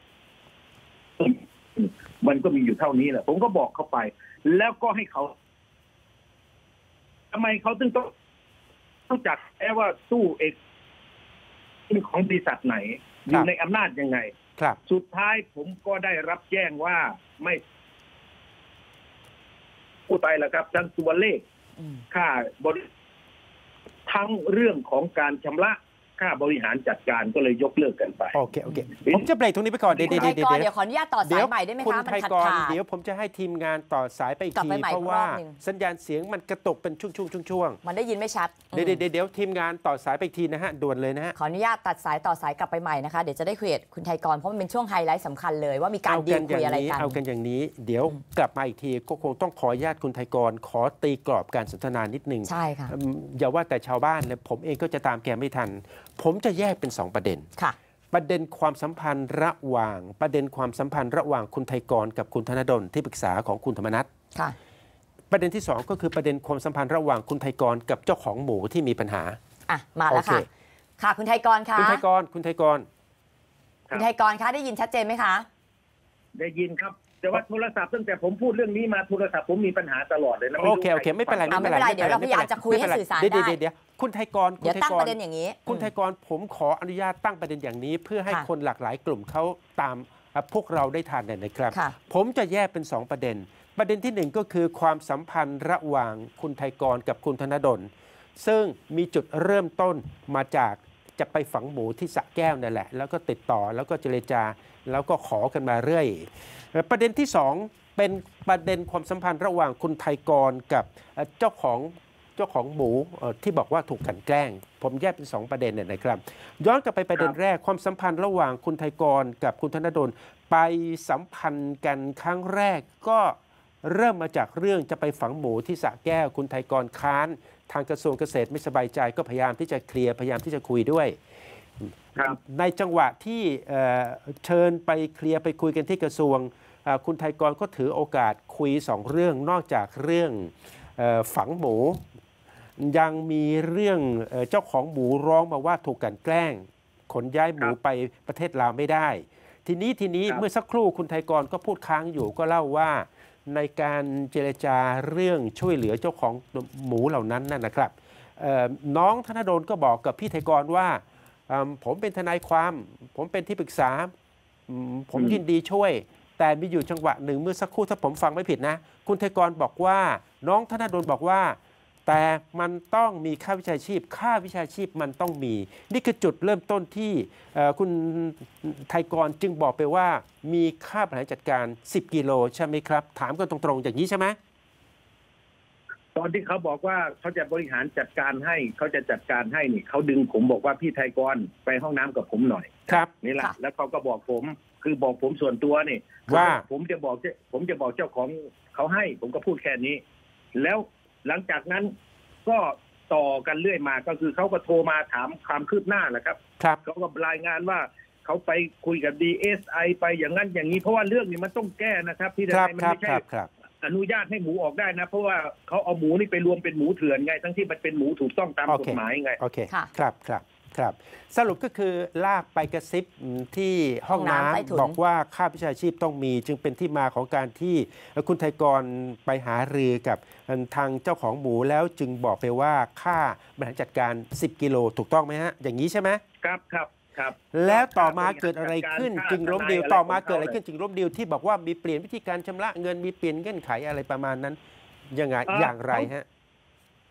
มันก็มีอยู่เท่านี้แหละผมก็บอกเขาไปแล้วก็ให้เขาทำไมเขาถึงต้องต้องจัดแอบว่าตู้เอกเป็นของบริษัทไหนอยู่ในอำนาจยังไงครับสุดท้ายผมก็ได้รับแจ้งว่าไม่พูดไปแล้วครับทั้งตัวเลขค่าบริทั้งเรื่องของการชำระค่าบริหารจัดการก็เลยยกเลิกกันไปโอเคโอเคผมจะเบรกตรงนี้ไปก่อนเดี๋ยวเดี๋ยวเดี๋ยวขออนุญาตต่อสายใหม่ได้ไหมคะมันขัดขาดเดี๋ยวผมจะให้ทีมงานต่อสายไปอีกทีเพราะว่าสัญญาณเสียงมันกระตุกเป็นช่วงช่วงช่วงมันได้ยินไม่ชัดเดี๋ยวเดี๋ยวเดี๋ยวทีมงานต่อสายไปอีกทีนะฮะด่วนเลยนะฮะขออนุญาตตัดสายต่อสายกลับไปใหม่นะคะเดี๋ยวจะได้คุยกับคุณไทยกรเพราะมันเป็นช่วงไฮไลท์สำคัญเลยว่ามีการดีลคุยอะไรกันเอากันอย่างนี้เดี๋ยวกลับมาอีกทีก็คงต้องขออนุญาตคุณไทยกรขอตีกรอบการสนทนานิดนึงใช่ค่ะอย่าว่าแต่ชาวบ้านเลยผมเองก็จะตามแกไม่ทันผมจะแยกเป็นสองประเด็นประเด็นความสัมพันธ์ระหว่างประเด็นความสัมพันธ์ระหว่างคุณไทยกรกับคุณธนดลที่ปรึกษาของคุณธรรมนัสประเด็นที่สองก็คือประเด็นความสัมพันธ์ระหว่างคุณไทยกรกับเจ้าของหมูที่มีปัญหาอ่ะมาแล้วค่ะค่ะคุณไทยกรค่ะคุณไทยกรคุณไทยกรคุณไทยกรคะได้ยินชัดเจนไหมคะได้ยินครับแต่ว่าโทรศัพท์ตั้งแต่ผมพูดเรื่องนี้มาโทรศัพท์ผมมีปัญหาตลอดเลยนะโอเคโอเคไม่เป็นไรไม่เป็นไรเดี๋ยวเราพยายามจะคุยให้สื่อสารได้เดี๋ยวเดี๋ยวคุณไทยกรเดี๋ยวตั้งประเด็นอย่างนี้คุณไทยกรผมขออนุญาตตั้งประเด็นอย่างนี้เพื่อให้คนหลากหลายกลุ่มเขาตามพวกเราได้ทานนะครับผมจะแยกเป็นสองประเด็นประเด็นที่หนึ่งก็คือความสัมพันธ์ระหว่างคุณไทยกรกับคุณธนดลซึ่งมีจุดเริ่มต้นมาจากจะไปฝังหมูที่สระแก้วนั่นแหละแล้วก็ติดต่อแล้วก็เจรจาแล้วก็ขอกันมาเรื่อยประเด็นที่สองเป็นประเด็นความสัมพันธ์ระหว่างคุณไทยกรกับเจ้าของเจ้าของหมูที่บอกว่าถูกกลั่นแกล้งผมแยกเป็นสองประเด็นเนี่ยนะครับย้อนกลับไปประเด็นแรกความสัมพันธ์ระหว่างคุณไทยกรกับคุณธนดลไปสัมพันธ์กันครั้งแรกก็เริ่มมาจากเรื่องจะไปฝังหมูที่สระแก้วคุณไทยกรค้านทางกระทรวงเกษตรไม่สบายใจก็พยายามที่จะเคลียร์พยายามที่จะคุยด้วยในจังหวะที่เชิญไปเคลียร์ไปคุยกันที่กระทรวงคุณไทยกรก็ถือโอกาสคุยสองเรื่องนอกจากเรื่องฝังหมูยังมีเรื่องเจ้าของหมูร้องมาว่าถูกกลั่นแกล้งขนย้ายหมูไปประเทศลาวไม่ได้ทีนี้ทีนี้เมื่อสักครู่คุณไทยกรก็พูดค้างอยู่ก็เล่าว่าในการเจรจาเรื่องช่วยเหลือเจ้าของหมูเหล่านั้นนั่นนะครับน้องธนดลก็บอกกับพี่ไทยกรว่าผมเป็นทนายความผมเป็นที่ปรึกษาผมยินดีช่วยแต่มีอยู่จังหวะหนึ่งเมื่อสักครู่ถ้าผมฟังไม่ผิดนะคุณไทยกรบอกว่าน้องธนดลบอกว่าแต่มันต้องมีค่าวิชาชีพค่าวิชาชีพมันต้องมีนี่คือจุดเริ่มต้นที่คุณไทยกรจึงบอกไปว่ามีค่าบริหารจัดการสิบกิโลใช่ไหมครับถามกันตรงๆอย่างนี้ใช่ไหมตอนที่เขาบอกว่าเขาจะบริหารจัดการให้เขาจะจัดการให้นี่เขาดึงผมบอกว่าพี่ไทยกรไปห้องน้ำกับผมหน่อยครับนี่แหละแล้วเขาก็บอกผมคือบอกผมส่วนตัวนี่ว่าผมจะบอกผมจะบอกเจ้าของเขาให้ผมก็พูดแค่นี้แล้วหลังจากนั้นก็ต่อกันเรื่อยมาก็คือเขาก็โทรมาถามความคืบหน้าแหละครับเขาก็รายงานว่าเขาไปคุยกับ ดี เอส ไอ ไปอย่างนั้นอย่างนี้เพราะว่าเรื่องนี้มันต้องแก้นะครับที่ไหนมันไม่ใช่อนุญาตให้หมูออกได้นะเพราะว่าเขาเอาหมูนี่ไปรวมเป็นหมูเถื่อนไงทั้งที่มันเป็นหมูถูกต้องตามกฎหมายไงโอเคครับครับครับสรุปก็คือลากไปกระซิบที่ห้องน้ำบอกว่าค่าวิชาชีพต้องมีจึงเป็นที่มาของการที่คุณไทยกรไปหารือกับทางเจ้าของหมูแล้วจึงบอกไปว่าค่าบริหารจัดการสิบกิโลถูกต้องไหมฮะอย่างนี้ใช่ไหมครับครับครับแล้วต่อมาเกิดอะไรขึ้นจึงล้มดีลต่อมาเกิดอะไรขึ้นจึงล้มดีลที่บอกว่ามีเปลี่ยนวิธีการชำระเงินมีเปลี่ยนเงื่อนไขอะไรประมาณนั้นยังไงอย่างไรฮะ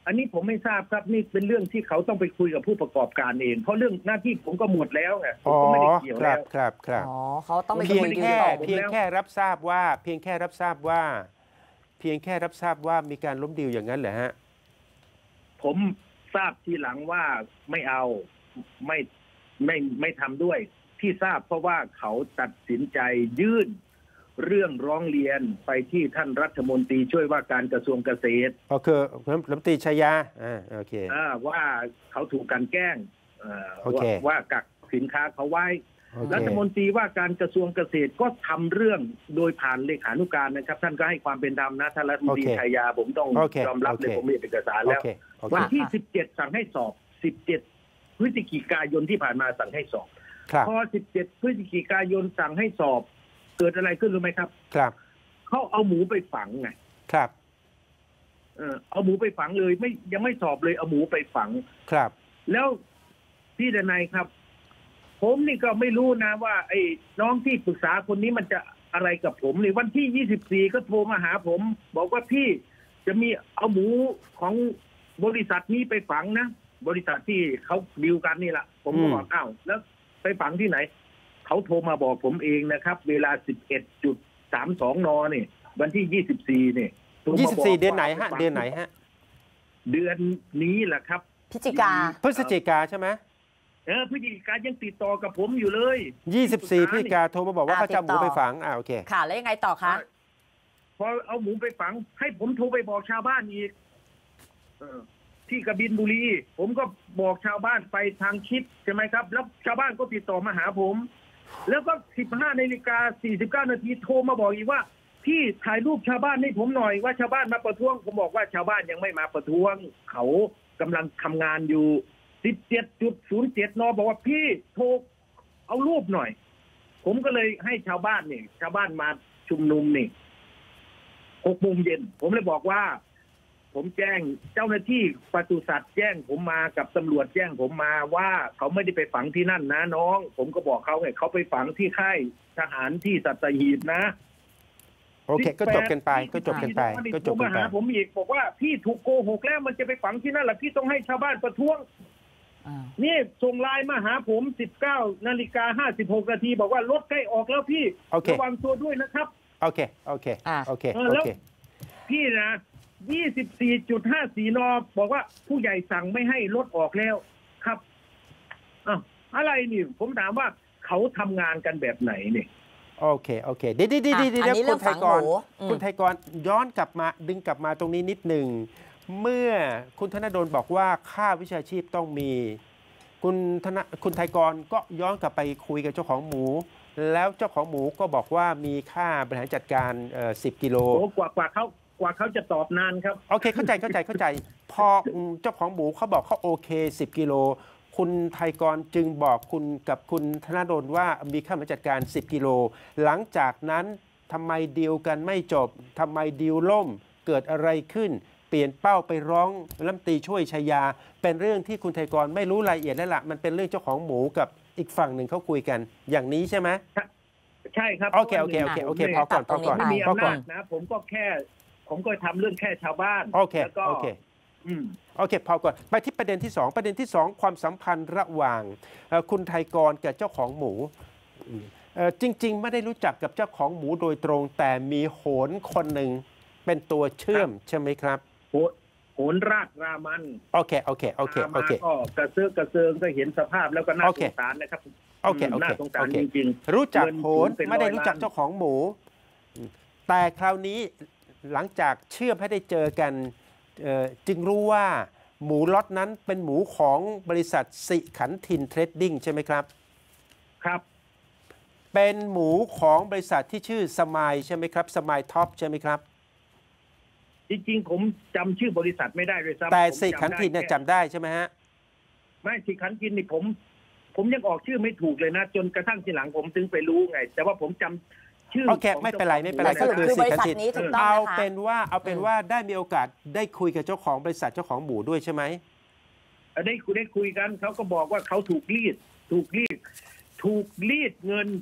อันนี้ผมไม่ทราบครับนี่เป็นเรื่องที่เขาต้องไปคุยกับผู้ประกอบการเองเพราะเรื่องหน้าที่ผมก็หมดแล้วไงผมก็ไม่ได้เกี่ยวแล้วครับครับอ๋อเขาต้องไปเพียงคุยแค่ต่อเพียงแค่รับทราบว่าเพียงแค่รับทราบว่า เพียงแค่รับทราบว่ามีการล้มดีลอย่างนั้นเหรอฮะผมทราบทีหลังว่าไม่เอาไม่ไม่ไม่ทำด้วยที่ทราบเพราะว่าเขาตัดสินใจยื่นเรื่องร้องเรียนไปที่ท่านรัฐมนตรีช่วยว่าการกระทรวงเกษตรก็คือรัฐมนตรีชัยยาอ่าโอเคอ่าว่าเขาถูกกันแกล้งอ่า okay. ว่ากักสินค้าเขาไว้ okay. รัฐมนตรีว่าการกระทรวงเกษตรก็ทำเรื่องโดยผ่านเลขานุการนะครับท่านก็ให้ความเป็นธรรมนะท่านรัฐมนตรี okay. ชัยยาผมต้อง okay. ยอมรับเลย okay. ผมมีเอกสารแล้ว okay. Okay. วันที่สิบเจ็ดสั่งให้สอบสิบเจ็ดพฤศจิกายนที่ผ่านมาสั่งให้สอบพอสิบเจ็ดพฤศจิกายนสั่งให้สอบเกิดอะไรขึ้นรู้ไหมครับครับเขาเอาหมูไปฝังไงครับเออเอาหมูไปฝังเลยไม่ยังไม่สอบเลยเอาหมูไปฝังครับแล้วพี่ดนัยครับผมนี่ก็ไม่รู้นะว่าไอ้น้องที่ปรึกษาคนนี้มันจะอะไรกับผมในวันที่ยี่สิบสี่ก็โทรมาหาผมบอกว่าพี่จะมีเอาหมูของบริษัทนี้ไปฝังนะบริษัทที่เขาดีลกันนี่แหละผมก็บอกอ้าวแล้วไปฝังที่ไหนเขาโทรมาบอกผมเองนะครับเวลา สิบเอ็ดจุดสามสอง นนี่วันที่ยี่สิบสี่นี่ยี่สิบสี่เดือนไหนฮะเดือนไหนฮะเดือนนี้แหละครับพฤศจิกาพฤศจิกาใช่ไหมเออพฤศจิกายังติดต่อกับผมอยู่เลยยี่สิบสี่พฤศจิกาโทรมาบอกว่าเขาจะหมูไปฝังอ่าโอเคค่ะแล้วยังไงต่อคะพอเอาหมูไปฝังให้ผมโทรไปบอกชาวบ้านอีกที่กบินบุรีผมก็บอกชาวบ้านไปทางคลิปใช่ไหมครับแล้วชาวบ้านก็ติดต่อมาหาผมแล้วก็สิบห้านาฬิกาสี่สิบเก้านาทีโทรมาบอกอีกว่าพี่ถ่ายรูปชาวบ้านให้ผมหน่อยว่าชาวบ้านมาประท้วงผมบอกว่าชาวบ้านยังไม่มาประท้วงเขากำลังทำงานอยู่ สิบเจ็ดจุดศูนย์เจ็ด นบอกว่าพี่โทรเอารูปหน่อยผมก็เลยให้ชาวบ้านนี่ชาวบ้านมาชุมนุมนี่หกโมงเย็นผมเลยบอกว่าผมแจ้งเจ้าหน้าที่ปศุสัตว์แจ้งผมมากับตำรวจแจ้งผมมาว่าเขาไม่ได้ไปฝังที่นั่นนะน้องผมก็บอกเขาไงเขาไปฝังที่ค่ายทหารที่สัตหีบนะโอเคก็จบกันไปก็จบกันไปก็จบกันไปผมอีกบอกว่าพี่ถูกโกหกแล้วมันจะไปฝังที่นั่นแหละพี่ต้องให้ชาวบ้านประท้วงนี่ส่งไลน์มาหาผมสิบเก้านาฬิกาห้าสิบหกนาทีบอกว่ารถใกล้ออกแล้วพี่ระวังตัวด้วยนะครับโอเคโอเคโอเคโอเคพี่นะยี่สิบสี่จุดห้าสี่ นบอกว่าผู้ใหญ่สั่งไม่ให้รถออกแล้วครับอ้าวอะไรนี่ผมถามว่าเขาทำงานกันแบบไหนเนี่ยโอเคโอเคดีดีดีดีดีแล้วคุณไทยกรคุณไทยกรย้อนกลับมาดึงกลับมาตรงนี้นิดหนึ่งเมื่อคุณธนดลบอกว่าค่าวิชาชีพต้องมีคุณธนคุณไทยกรก็ย้อนกลับไปคุยกับเจ้าของหมูแล้วเจ้าของหมูก็บอกว่ามีค่าบริหารจัดการเอ่อสิบกิโลโอ้กว่ากว่าเขากว่าเขาจะตอบนานครับโอเคเข้าใจเข้าใจเข้าใจพอเจ้าของหมูเขาบอกเขาโอเคสิบกิโลคุณไทยกรจึงบอกคุณกับคุณธนดลว่ามีค่าบริหารจัดการสิบกิโลหลังจากนั้นทำไมดีลกันไม่จบทำไมดีลล่มเกิดอะไรขึ้นเปลี่ยนเป้าไปร้องรัฐมนตรีช่วยชัยยาเป็นเรื่องที่คุณไทยกรไม่รู้รายละเอียดแล้วล่ะมันเป็นเรื่องเจ้าของหมูกับอีกฝั่งหนึ่งเขาคุยกันอย่างนี้ใช่ไหมใช่ครับโอเคโอเคโอเคโอเคพอก่อนพอก่อนไม่มีอำนาจนะผมก็แค่ผมก็ทำเรื่องแค่ชาวบ้านโอเคแล้วก็โอเคโอเคพอก่อนไปที่ประเด็นที่สองประเด็นที่สองความสัมพันธ์ระหว่างคุณไทยกรกับเจ้าของหมูจริงๆไม่ได้รู้จักกับเจ้าของหมูโดยตรงแต่มีโหนคนหนึ่งเป็นตัวเชื่อมใช่ไหมครับโหนรากรามันโอเคโอเคโอเคโอเคก็กระเซื้อกระเซิงก็เห็นสภาพแล้วก็น่าสงสารนะครับโอเคโอเคน่าสงสารจริงๆรู้จักโหนไม่ได้รู้จักเจ้าของหมูแต่คราวนี้หลังจากเชื่อมให้ได้เจอกันจึงรู้ว่าหมูล็อตนั้นเป็นหมูของบริษัทสิขันธินเทรดดิ้งใช่ไหมครับครับเป็นหมูของบริษัทที่ชื่อสมายใช่ไหมครับสมายท็อปใช่ไหมครับจริงๆผมจำชื่อบริษัทไม่ได้เลยซ้ำแต่สิขันธินเนี่ยจำได้ใช่ไหมฮะไม่สิขันธินนี่ผมผมยังออกชื่อไม่ถูกเลยนะจนกระทั่งทีหลังผมถึงไปรู้ไงแต่ว่าผมจำชื่อโอเคไม่เป็นไรไม่เป็นไรก็คือสิขันธินเอาเป็นว่าเอาเป็นว่าได้มีโอกาสได้คุยกับเจ้าของบริษัทเจ้าของหมูด้วยใช่ไหมได้คุยได้คุยกันเขาก็บอกว่าเขาถูกรีดถูกรีดถูกรีดเงิน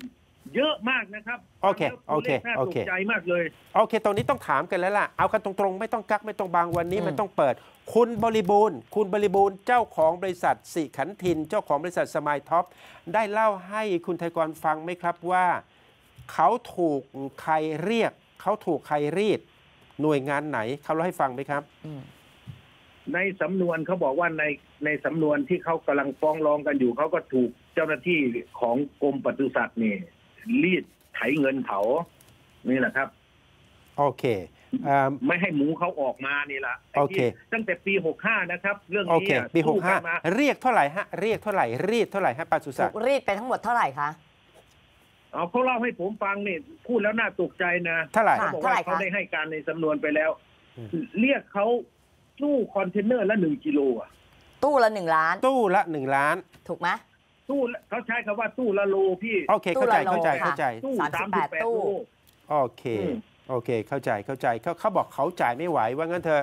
เยอะมากนะครับโอเคโอเคน่าโอตเคกใจมากเลยโอเคตรงนี้ต้องถามกันแล้วล่ะเอากันตรงๆไม่ต้องกักไม่ต้องบางวันนี้มันต้องเปิด คุณบริบูรณ์คุณบริบูรณ์เจ้าของบริษัทสิขันธินเจ้าของบริษัทสมายท็อปได้เล่าให้คุณไทยกรฟังไหมครับว่าเขาถูกใครเรียกเขาถูกใครรีดหน่วยงานไหนเขาเล่าให้ฟังไหมครับในสำนวนเขาบอกว่าในในสำนวนที่เขากำลังฟ้องร้องกันอยู่เขาก็ถูกเจ้าหน้าที่ของกรมปศุสัตว์นี่รีดไถเงินเขานี่แหละครับโอเคไม่ให้หมูเขาออกมานี่แหละโอเคตั้งแต่ปีหกห้านะครับเรื่องนี้ปีหกห้าเรียกเท่าไหร่ฮะเรียกเท่าไหร่รีดเท่าไหร่ฮะปศุสัตว์รีดไปทั้งหมดเท่าไหร่คะเอาเขาเล่าให้ผมฟังนี่พูดแล้วน่าตกใจนะเท่าไหร่เขาบอกว่าเขาได้ให้การในสำนวนไปแล้วเรียกเขาตู้คอนเทนเนอร์ละหนึ่งกิโลอ่ะตู้ละหนึ่งล้านตู้ละหนึ่งล้านถูกไหมตู้เขาใช้คำว่าตู้ละโลพี่โอเคเข้าใจเข้าใจเข้าใจตู้สามสิบแปดตู้โอเคโอเคเข้าใจเข้าใจเขาเขาบอกเขาจ่ายไม่ไหวว่างั้นเถอะ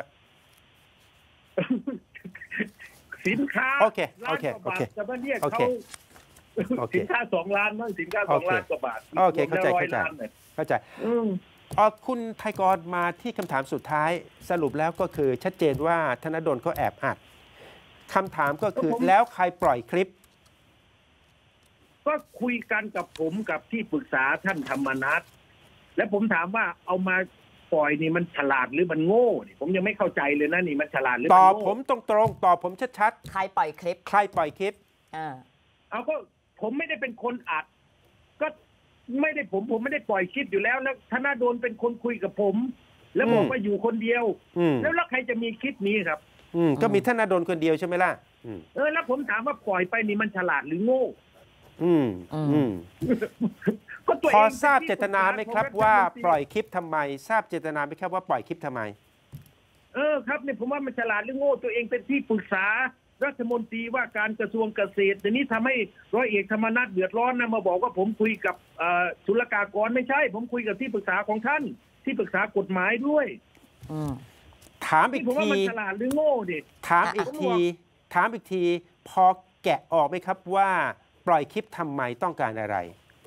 สินค้าโอเคโอเคโอเคแต่ว่าเนี่ยเขาสินค้าสองล้านมั้งสินค้าสองล้านกว่าบาทโอเคเข้าใจเข้าใจเข้าใจอ๋อคุณไทยกรมาที่คำถามสุดท้ายสรุปแล้วก็คือชัดเจนว่าธนดลเขาแอบอัดคำถามก็คือแล้วใครปล่อยคลิปก็คุยกันกับผมกับที่ปรึกษาท่านธรรมนัสและผมถามว่าเอามาปล่อยนี่มันฉลาดหรือมันโง่นี่ผมยังไม่เข้าใจเลยนะนี่มันฉลาดหรือตอบผมตรงๆตอบผมชัดๆใครปล่อยคลิปใครปล่อยคลิปอ่าเอาก็ผมไม่ได้เป็นคนอัดก็ไม่ได้ผมผมไม่ได้ปล่อยคลิปอยู่แล้วแล้วธนดลเป็นคนคุยกับผมแล้วบอกว่าอยู่คนเดียวแล้วแล้วใครจะมีคลิปนี้ครับอืมก็มีธนดลคนเดียวใช่ไหมล่ะเออแล้วผมถามว่าปล่อยไปนี่มันฉลาดหรือโง่อืมอืมพอทราบเจตนาไหมครับว่าปล่อยคลิปทำไมทราบเจตนาไหมครับว่าปล่อยคลิปทำไมเออครับเนี่ยผมว่ามันฉลาดหรือโง่ตัวเองเป็นที่ปรึกษารัฐมนตรีว่าการกระทรวงเกษตรทีนี้ทำให้ร้อยเอกธรรมนัสเดือดร้อนนะมาบอกว่าผมคุยกับศุลกากรไม่ใช่ผมคุยกับที่ปรึกษาของท่านที่ปรึกษากฎหมายด้วยถามอีกทีผมว่ามันฉลาดหรือโง่ดิถามอีกทีถามอีกทีพอแกะออกไหมครับว่าปล่อยคลิปทำไมต้องการอะไร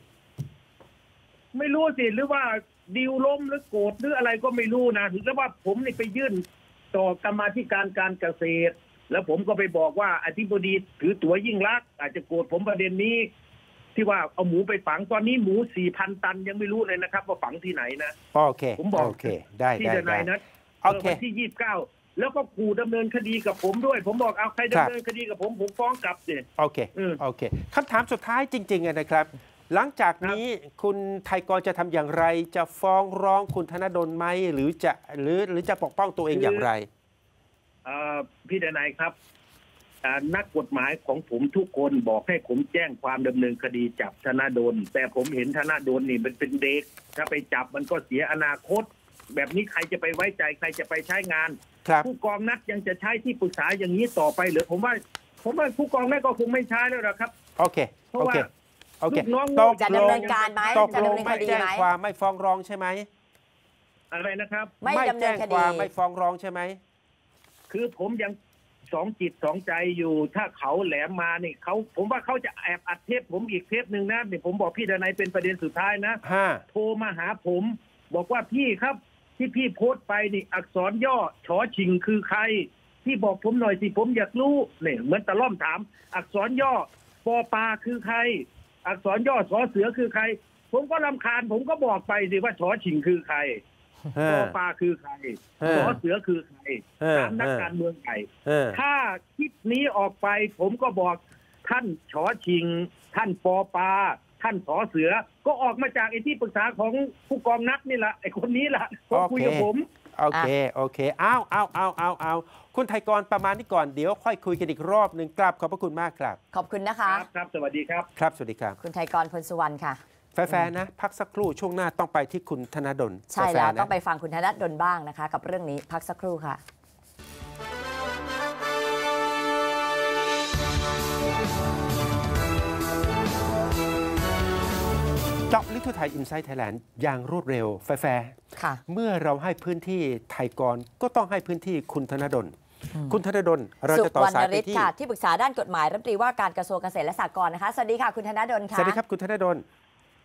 ไม่รู้สิหรือว่าดีลล้มหรือโกรธหรืออะไรก็ไม่รู้นะถึงแต่ว่าผมนี่ไปยื่นต่อกรรมาธิการการเกษตรแล้วผมก็ไปบอกว่าอธิบดีถือตั๋วยิ่งลักษณ์อาจจะโกรธผมประเด็นนี้ที่ว่าเอาหมูไปฝังตอนนี้หมู สี่พัน ตันยังไม่รู้เลยนะครับว่าฝังที่ไหนนะโอเคผมบอกโอเคได้ที่ได้นะโอเคที่ยี่สิบเก้าแล้วก็ขู่ดำเนินคดีกับผมด้วยผมบอกเอาใครดำเนินคดีกับผมผมฟ้องกลับเลยโอเคโอเคคำถามสุดท้ายจริงๆนะครับหลังจากนี้คุณไทยกรจะทำอย่างไรจะฟ้องร้องคุณธนดลไหมหรือจะหรือหรือจะปกป้องตัวเองอย่างไรพี่ดนัยครับนักกฎหมายของผมทุกคนบอกให้ผมแจ้งความดำเนินคดีจับธนดลแต่ผมเห็นธนดลนี่มันเป็นเด็กถ้าไปจับมันก็เสียอนาคตแบบนี้ใครจะไปไว้ใจใครจะไปใช้งานผู้กองนัดยังจะใช้ที่ปรึกษาอย่างนี้ต่อไปหรือผมว่าผมว่าผู้กองนัดก็คงไม่ใช้แล้วนะครับโอเคโอเคโอเคตกจะดำเนินการไหมจะดำเนินคดีไหมไม่แจ้งความไม่ฟ้องร้องใช่ไหมอะไรนะครับไม่ดำเนินคดีไม่ฟ้องร้องใช่ไหมคือผมยังสองจิตสองใจอยู่ถ้าเขาแหลมมาเนี่ยเขาผมว่าเขาจะแอบอัดเทปผมอีกเทปหนึ่งนะเนี่ยผมบอกพี่ดนัยเป็นประเด็นสุดท้ายนะโทรมาหาผมบอกว่าพี่ครับที่พี่โพสต์ไปนี่อักษรย่อชอชิงคือใครพี่บอกผมหน่อยสิผมอยากรู้เนี่ยเหมือนตะล่อมถามอักษรย่อปอปาคือใครอักษรย่อสอเสือคือใครผมก็รำคาญผมก็บอกไปสิว่าชอชิงคือใครปอปาคือใครสอเสือคือใครถามนักการเมืองใหญ่ถ้าคลิปนี้ออกไปผมก็บอกท่านชอชิงท่านปอปาท่านสอเสือก็ออกมาจากไอ้ที่ปรึกษาของผู้กองนัดนี่แหละไอ้คนนี้แหละก็คุยกับผมโอเคโอเคอ้าวอ้าวอ้าวอ้าวอ้าวคุณไทยกรประมาณนี้ก่อนเดี๋ยวค่อยคุยกันอีกรอบหนึ่งกราบขอบพระคุณมากครับขอบคุณนะคะครับสวัสดีครับครับสวัสดีครับคุณไทยกรพลสุวรรณค่ะแฟร์นะพักสักครู่ช่วงหน้าต้องไปที่คุณธนดลใช่แล้วต้องไปฟังคุณธนดลบ้างนะคะกับเรื่องนี้พักสักครู่ค่ะเจาะลึกทั่วไทยอินไซต์ไทยแลนด์อย่างรวดเร็วแฟร์เมื่อเราให้พื้นที่ไทยกรก็ต้องให้พื้นที่คุณธนดลคุณธนดลเราจะต่อสายไปที่ที่ปรึกษาด้านกฎหมายรัฐมนตรีว่าการกระทรวงเกษตรและสหกรณ์นะคะสวัสดีค่ะคุณธนดลค่ะสวัสดีครับคุณธนดล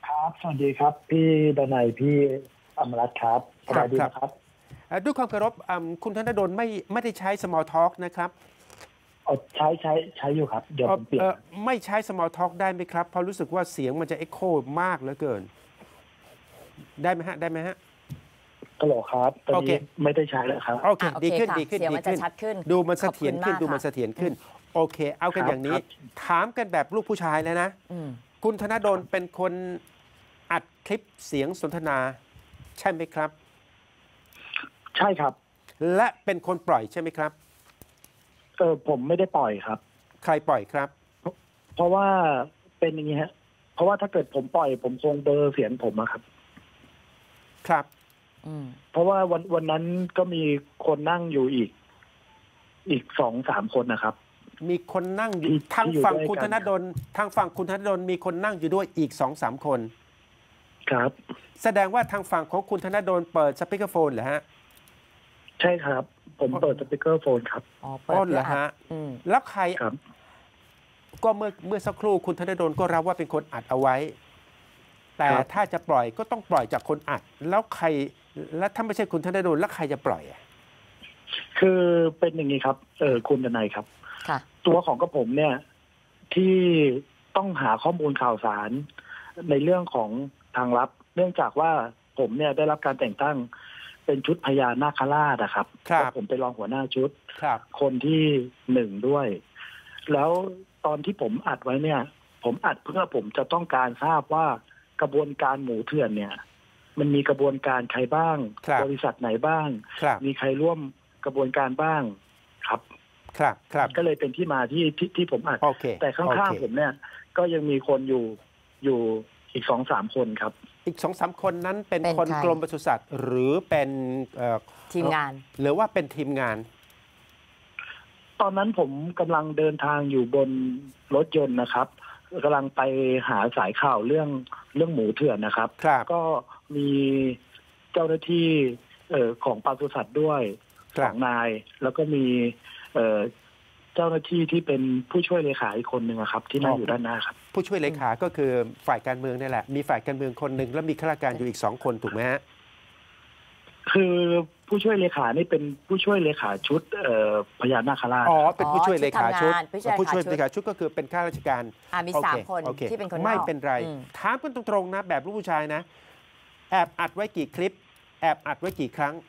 ครับสวัสดีครับพี่ดนัยพี่อมรัตน์ครับสวัสดีครับด้วยความเคารพคุณธนดลไม่ไม่ได้ใช้ small talk นะครับใช้ใช้ใช้อยู่ครับเดี๋ยวผมเปลี่ยนไม่ใช้ small talk ได้ไหมครับเพราะรู้สึกว่าเสียงมันจะ echo มากเหลือเกินได้ไหมฮะได้ไหมฮะฮัลโหลครับตอนนี้ไม่ได้ใช้แล้วครับโอเคดีขึ้นดีขึ้นดีขึ้นดูมันเสถียรขึ้นดูมันเสถียรขึ้นโอเคเอากันอย่างนี้ถามกันแบบลูกผู้ชายแล้วนะคุณธนดลเป็นคนอัดคลิปเสียงสนทนาใช่ไหมครับใช่ครับและเป็นคนปล่อยใช่ไหมครับเออผมไม่ได้ปล่อยครับใครปล่อยครับเพราะว่าเป็นอย่างนี้ฮะเพราะว่าถ้าเกิดผมปล่อยผมคงเบอร์เสียงผมอะครับครับเพราะว่าวันวันนั้นก็มีคนนั่งอยู่อีกอีกสองสามคนนะครับมีคนนั่งอยู่ทางฝั่งคุณธนดลทางฝั่งคุณธนดลมีคนนั่งอยู่ด้วยอีกสองสามคนครับแสดงว่าทางฝั่งของคุณธนดลเปิดสปีกเกอร์โฟนเหรอฮะใช่ครับผมเปิดสปีกเกอร์โฟนครับอ๋อเปิดเหรอฮะแล้วใครก็เมื่อเมื่อสักครู่คุณธนดลก็รับว่าเป็นคนอัดเอาไว้แต่ถ้าจะปล่อยก็ต้องปล่อยจากคนอัดแล้วใครแล้วถ้าไม่ใช่คุณธนดลแล้วใครจะปล่อยอ่ะคือเป็นอย่างนี้ครับเออคุณดนัยครับตัวของกระผมเนี่ยที่ต้องหาข้อมูลข่าวสารในเรื่องของทางลับเนื่องจากว่าผมเนี่ยได้รับการแต่งตั้งเป็นชุดพญานาคราชนะครับผมเป็นรองหัวหน้าชุดคนที่หนึ่งด้วยแล้วตอนที่ผมอัดไว้เนี่ยผมอัดเพื่อผมจะต้องการทราบว่ากระบวนการหมูเถื่อนเนี่ยมันมีกระบวนการใครบ้างบริษัทไหนบ้างมีใครร่วมกระบวนการบ้างครับครับครับก็เลยเป็นที่มาที่ที่ที่ผมอัดแต่ข้างๆผมเนี่ยก็ยังมีคนอยู่อยู่อีกสองสามคนครับอีกสองสามคนนั้นเป็นคนกรมปศุสัตว์หรือเป็นทีมงานหรือว่าเป็นทีมงานตอนนั้นผมกำลังเดินทางอยู่บนรถยนต์นะครับกำลังไปหาสายข่าวเรื่องเรื่องหมูเถื่อนนะครับก็มีเจ้าหน้าที่ของปศุสัตว์ด้วยสองนายแล้วก็มีเจ้าหน้าที่ที่เป็นผู้ช่วยเลขาอีกคนหนึ่งครับที่นั่งอยู่ด้านหน้าครับผู้ช่วยเลขาก็คือฝ่ายการเมืองนี่แหละมีฝ่ายการเมืองคนหนึ่งแล้วมีข้าราชการอยู่อีกสองคนถูกไหมฮะคือผู้ช่วยเลขานี่เป็นผู้ช่วยเลขาชุดพญานาคราชอ๋อเป็นผู้ช่วยเลขาชุดผู้ช่วยเลขาชุดก็คือเป็นข้าราชการมีสามคนที่เป็นคนไม่เป็นไรถามกันตรงๆนะแบบลูกผู้ชายนะแอบอัดไว้กี่คลิปแอบอัดไว้กี่ครั้ง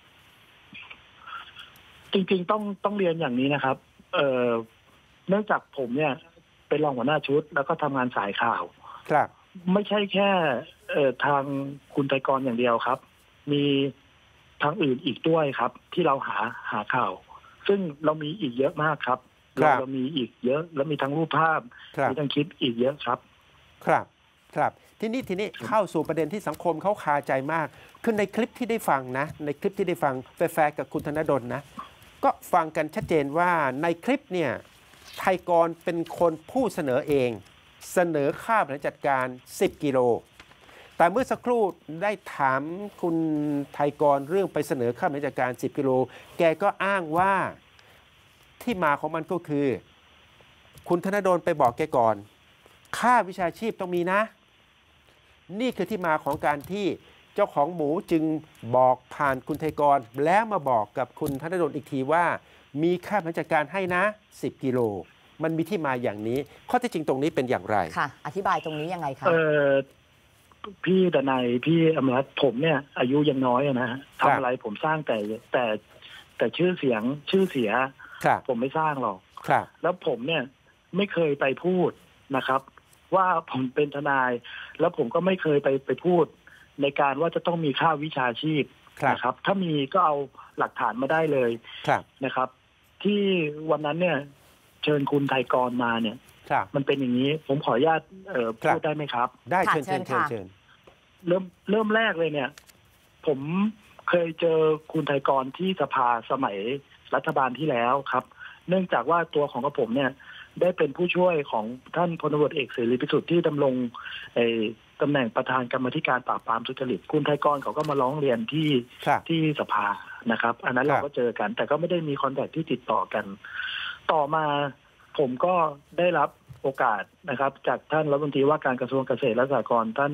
จริงๆต้องต้องเรียนอย่างนี้นะครับเอ่อเนื่องจากผมเนี่ยเป็นรองหัวหน้าชุดแล้วก็ทำงานสายข่าวครับไม่ใช่แค่เอ่อทางคุณไตรกรอย่างเดียวครับมีทางอื่นอีกด้วยครับที่เราหาหาข่าวซึ่งเรามีอีกเยอะมากครับเราเรามีอีกเยอะแล้วมีทั้งรูปภาพมีทั้งคลิปอีกเยอะครับครับครับทีนี้ทีนี้เข้าสู่ประเด็นที่สังคมเขาคาใจมากคือในคลิปที่ได้ฟังนะในคลิปที่ได้ฟังแฟร์กับคุณธนดลนะก็ฟังกันชัดเจนว่าในคลิปเนี่ยไทยกรเป็นคนผู้เสนอเองเสนอค่าบริหารจัดการสิบกิโลแต่เมื่อสักครู่ได้ถามคุณไทยกรเรื่องไปเสนอค่าบริหารจัดการสิบกิโลแกก็อ้างว่าที่มาของมันก็คือคุณธนดลไปบอกแกก่อนค่าวิชาชีพต้องมีนะนี่คือที่มาของการที่เจ้าของหมูจึงบอกผ่านคุณไทยกรแล้วมาบอกกับคุณธนดลอีกทีว่ามีค่าบริหารจัดการให้นะสิบกิโลมันมีที่มาอย่างนี้ข้อเท็จจริงตรงนี้เป็นอย่างไรค่ะอธิบายตรงนี้ยังไงคะเออพี่ดนัยพี่อมรัตน์ผมเนี่ยอายุยังน้อยนะฮะทำอะไรผมสร้างแต่แต่แต่ชื่อเสียงชื่อเสียผมไม่สร้างหรอกแล้วผมเนี่ยไม่เคยไปพูดนะครับว่าผมเป็นทนายแล้วผมก็ไม่เคยไปไปพูดในการว่าจะต้องมีค่าวิชาชีพนะครับถ้ามีก็เอาหลักฐานมาได้เลยนะครับที่วันนั้นเนี่ยเชิญคุณไทยกรมาเนี่ยมันเป็นอย่างนี้ผมขออนุญาตพูดได้ไหมครับได้เชิญเชิญเชิญเริ่มเริ่มแรกเลยเนี่ยผมเคยเจอคุณไทยกรที่สภาสมัยรัฐบาลที่แล้วครับเนื่องจากว่าตัวของกระผมเนี่ยได้เป็นผู้ช่วยของท่านพลตำรวจเอกเสรีพิสุทธิ์ที่ดำรงตำแหน่งประธานกรรมธิการปราบปรามทุจริตคุณไทยกรเขาก็มาร้องเรียนที่ที่สภานะครับอันนั้นเราก็เจอกันแต่ก็ไม่ได้มีคอนแทคที่ติดต่อกันต่อมาผมก็ได้รับโอกาสนะครับจากท่านรัฐมนตรีว่าการกระทรวงเกษตรและสหกรณ์ท่าน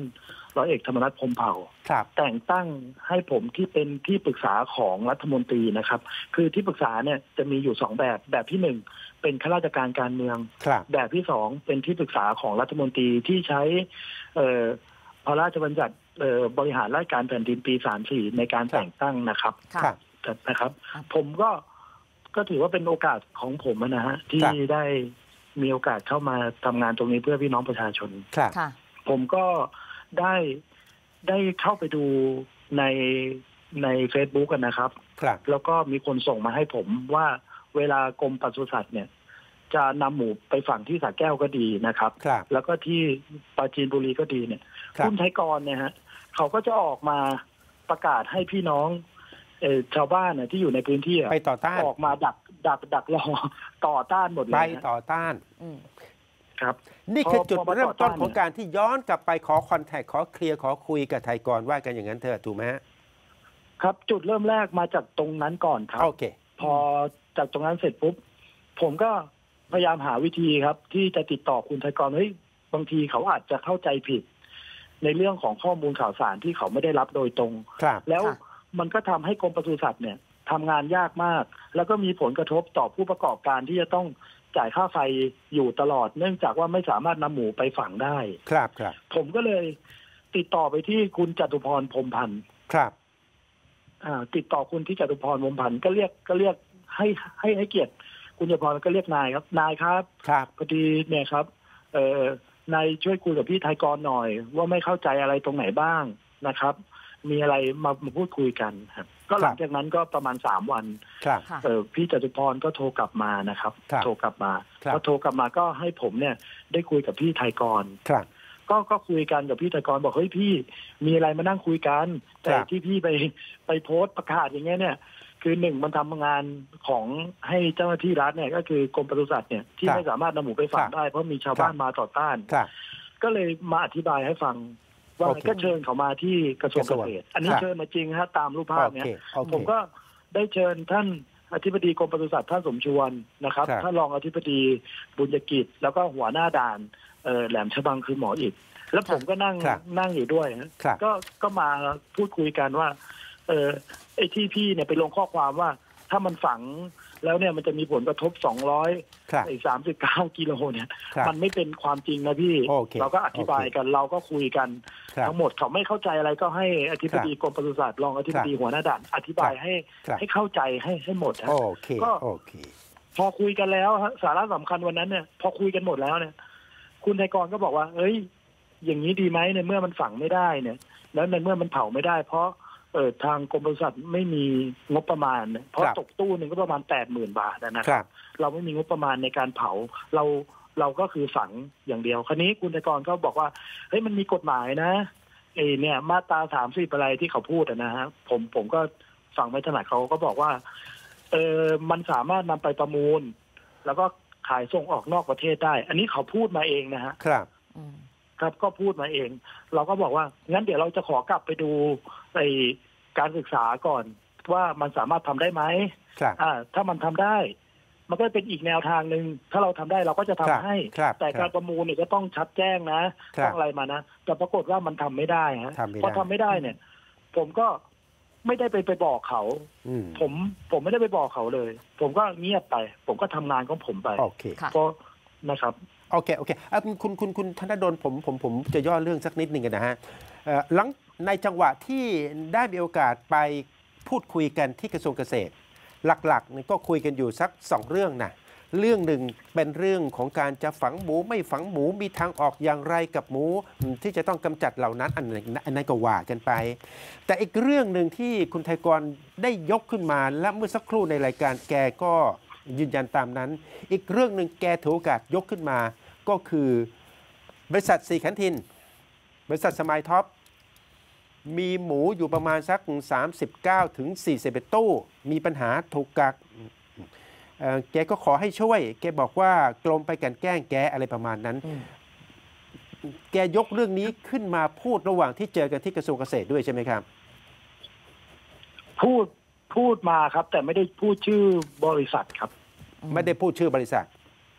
ร้อยเอกธรรมนัฐพรหมเผ่าครับแต่งตั้งให้ผมที่เป็นที่ปรึกษาของรัฐมนตรีนะครับ คือที่ปรึกษาเนี่ยจะมีอยู่สองแบบแบบที่หนึ่งเป็นข้าราชการการเมืองครับแบบที่สองเป็นที่ปรึกษาของรัฐมนตรีที่ใช้เอ่อพระราชบัญญัติเอ่อบริหารราชการแผ่นดินปีสามสี่ในการแต่งตั้งนะครับค่ะครับนะครับ ผมก็ก็ถือว่าเป็นโอกาสของผมนะฮะที่ครับได้มีโอกาสเข้ามาทำงานตรงนี้เพื่อพี่น้องประชาชนครับค่ะผมก็ได้ได้เข้าไปดูในใน Facebook กันนะครับครับแล้วก็มีคนส่งมาให้ผมว่าเวลากรมปศุสัตว์เนี่ย จะนำหมูไปฝังที่สระแก้วก็ดีนะครับครับแล้วก็ที่ปราจีนบุรีก็ดีเนี่ยครับคุณไทยกรเนี่ยฮะเขาก็จะออกมาประกาศให้พี่น้องเออชาวบ้านเนี่ยที่อยู่ในพื้นที่อะไปต่อต้านออกมาดักดักดักรอต่อต้านหมดเลไปยฮะต่อต้านอืมครับนี่คือจุดพอพอเริ่มต้นต่อต้านของการที่ย้อนกลับไปขอคอนแทคขอเคลียร์ขอคุยกับไทยกรว่ากันอย่างนั้นเถอะถูกไหมฮะครับ จุดเริ่มแรกมาจากตรงนั้นก่อนครับโอเคพอจากตรงนั้นเสร็จปุ๊บผมก็พยายามหาวิธีครับ ที่จะติดต่อคุณไทยกรเฮ้ยบางทีเขาอาจจะเข้าใจผิด ในเรื่องของข้อมูลข่าวสารที่เขาไม่ได้รับโดยตรงครับแล้วค่ะมันก็ทำให้กรมปศุสัตว์เนี่ยทำงานยากมาก แล้วก็มีผลกระทบต่อผู้ประกอบการที่จะต้องจ่ายค่าไฟอยู่ตลอด เนื่องจากว่าไม่สามารถนำหมูไปฝังได้ครับครับผมก็เลยติดต่อไปที่คุณจตุพรพรหมพันธ์ครับอ่าติดต่อคุณที่จตุพรพรหมพันธ์ก็เรียกก็เรียกให้ให้ให้เกียรติคุณจตุพรก็เรียกนายครับนายครับครับพอดีเนี่ยครับเอ่อนายช่วยคุยกับพี่ไทยกรหน่อย ว่าไม่เข้าใจอะไรตรงไหนบ้างนะครับ มีอะไรมามาพูดคุยกันครับ ก็หลังจากนั้นก็ประมาณสามวันครับค่ะเออพี่จตุพรก็โทรกลับมานะครับครับโทรกลับมาครับพอโทรกลับมาก็ให้ผมเนี่ยได้คุยกับพี่ไทยกรครับก็ก็คุยกันกับพี่ไทยกรบอกเฮ้ยพี่มีอะไรมานั่งคุยกันแต่ครับที่พี่ไปไปโพสต์ประกาศอย่างเงี้ยเนี่ย คือหนึ่งมันทำงานของให้เจ้าหน้าที่รัฐเนี่ยก็คือกรมปศุสัตว์เนี่ยที่ครับไม่สามารถนำหมูไปฝัคงรับได้เพราะมีชาวบ้านครับมาต่อต้านครับก็เลยมาอธิบายให้ฟังว่าโอเคก็เชิญเขามาที่กระทรวงกเกระทรวงษตร อันนี้ครับเชิญมาจริงฮะตามรูปภาพโอเนี้เคยโอเคผมก็ได้เชิญท่านอธิบดีกรมปศุสัตว์ท่านสมชวนนะครับครับท่านรองอธิบดีบุญยกิจ แล้วก็หัวหน้าด่านเอ่อแหลมฉบังคือหมออิฐแล้วผมก็นั่งครับนั่งอยู่ด้วยฮะครับก็ก็มาพูดคุยกันว่า เออไอ้ที่พี่เนี่ยไปลงข้อความว่า ถ้ามันฝังแล้วเนี่ยมันจะมีผลกระทบสองร้อยครับไอ้สามสิบเก้ากิโลเนี่ยครับมันไม่เป็นความจริงนะพี่โอเคเราก็อธิบายโอเคกันเราก็คุยกันครับทั้งหมดเขาไม่เข้าใจอะไรก็ให้อธิบดีกรมปศุสัตว์รองอธิบดีหัวหน้าด่านอธิบายให้ครับให้เข้าใจให้ให้หมดฮะโอเคก็โอเคพอคุยกันแล้วฮะสาระสำคัญวันนั้นเนี่ย พอคุยกันหมดแล้วเนี่ย คุณไทยกรก็บอกว่า เอ้ย อย่างนี้ดีไหมในเมื่อมันฝังไม่ได้เนี่ย แล้วในเมื่อมันเผาไม่ได้ เพราะเออทางกรมปศุสัตว์ไม่มีงบประมาณเนี่ยเพราะครับตกตู้หนึ่งก็ประมาณแปดหมื่นบาทนะคครัรับ บ เราไม่มีงบประมาณในการเผา เราเราก็คือฝังอย่างเดียว คราวนี้คุณไทยกรก็บอกว่าเฮ้ยมันมีกฎหมายนะเอเนี่ย มาตราสามสิบอะไรที่เขาพูดอะนะฮะผมผมก็ฟังไม่ถนัดเขาก็บอกว่า เออมันสามารถนำไปประมูล แล้วก็ขายส่งออกนอกประเทศได้ อันนี้เขาพูดมาเองนะฮะครับอืมครับก็พูดมาเอง เราก็บอกว่างั้นเดี๋ยวเราจะขอกลับไปดูไอการศึกษาก่อนว่ามันสามารถทำได้ไหมครับอ่า ถ้ามันทำได้ มันก็เป็นอีกแนวทางหนึ่งถ้าเราทำได้เราก็จะทำครับให้ครับแต่คการัรบประมูลเนี่ยก็ต้องชัดแจ้งนะครับ ต้องอะไรมานะแต่ปรากฏว่ามันทำไม่ได้ฮะทำไม่ได้พอทำไม่ได้เนี่ย ผมก็ไม่ได้ไปไปบอกเขาอืมผมผมไม่ได้ไปบอกเขาเลย ผมก็เงียบไป ผมก็ทำงานของผมไปโอเคค่ะเพราะนะครับโอเค โอเคอ่ะคุณ คุณ คุณธนดลผม ผม ผมจะย่อเรื่องสักนิดหนึ่งกันนะฮะเอ่อหลังในจังหวะที่ได้มีโอกาสไปพูดคุยกันที่กระทรวงเกษตร หลักๆนี่ก็คุยกันอยู่สักสองเรื่องนะ เรื่องหนึ่งเป็นเรื่องของการจะฝังหมูไม่ฝังหมูมีทางออกอย่างไรกับหมูที่จะต้องกำจัดเหล่านั้นอันนั้นอันนั้นก็ว่ากันไป แต่อีกเรื่องหนึ่งที่คุณไทยกรได้ยกขึ้นมาและเมื่อสักครู่ในรายการแกก็ยืนยันตามนั้น อีกเรื่องหนึ่งแกถือโอกาสยกขึ้นมาก็คือบริษัทสีขันธินบริษัทสมายท็อปมีหมูอยู่ประมาณสักสามสิบเก้าถึงสี่สิบเอ็ดตู้มีปัญหาถูกกักเอ่อแกก็ขอให้ช่วย แกบอกว่ากลมไปกลันแกล้งแกอะไรประมาณนั้นอืมแกยกเรื่องนี้ขึ้นมาพูดระหว่างที่เจอกันที่กระทรวงเกษตรด้วยใช่ไหมครับพูดพูดมาครับ แต่ไม่ได้พูดชื่อบริษัทครับไม่ได้พูดชื่อบริษัท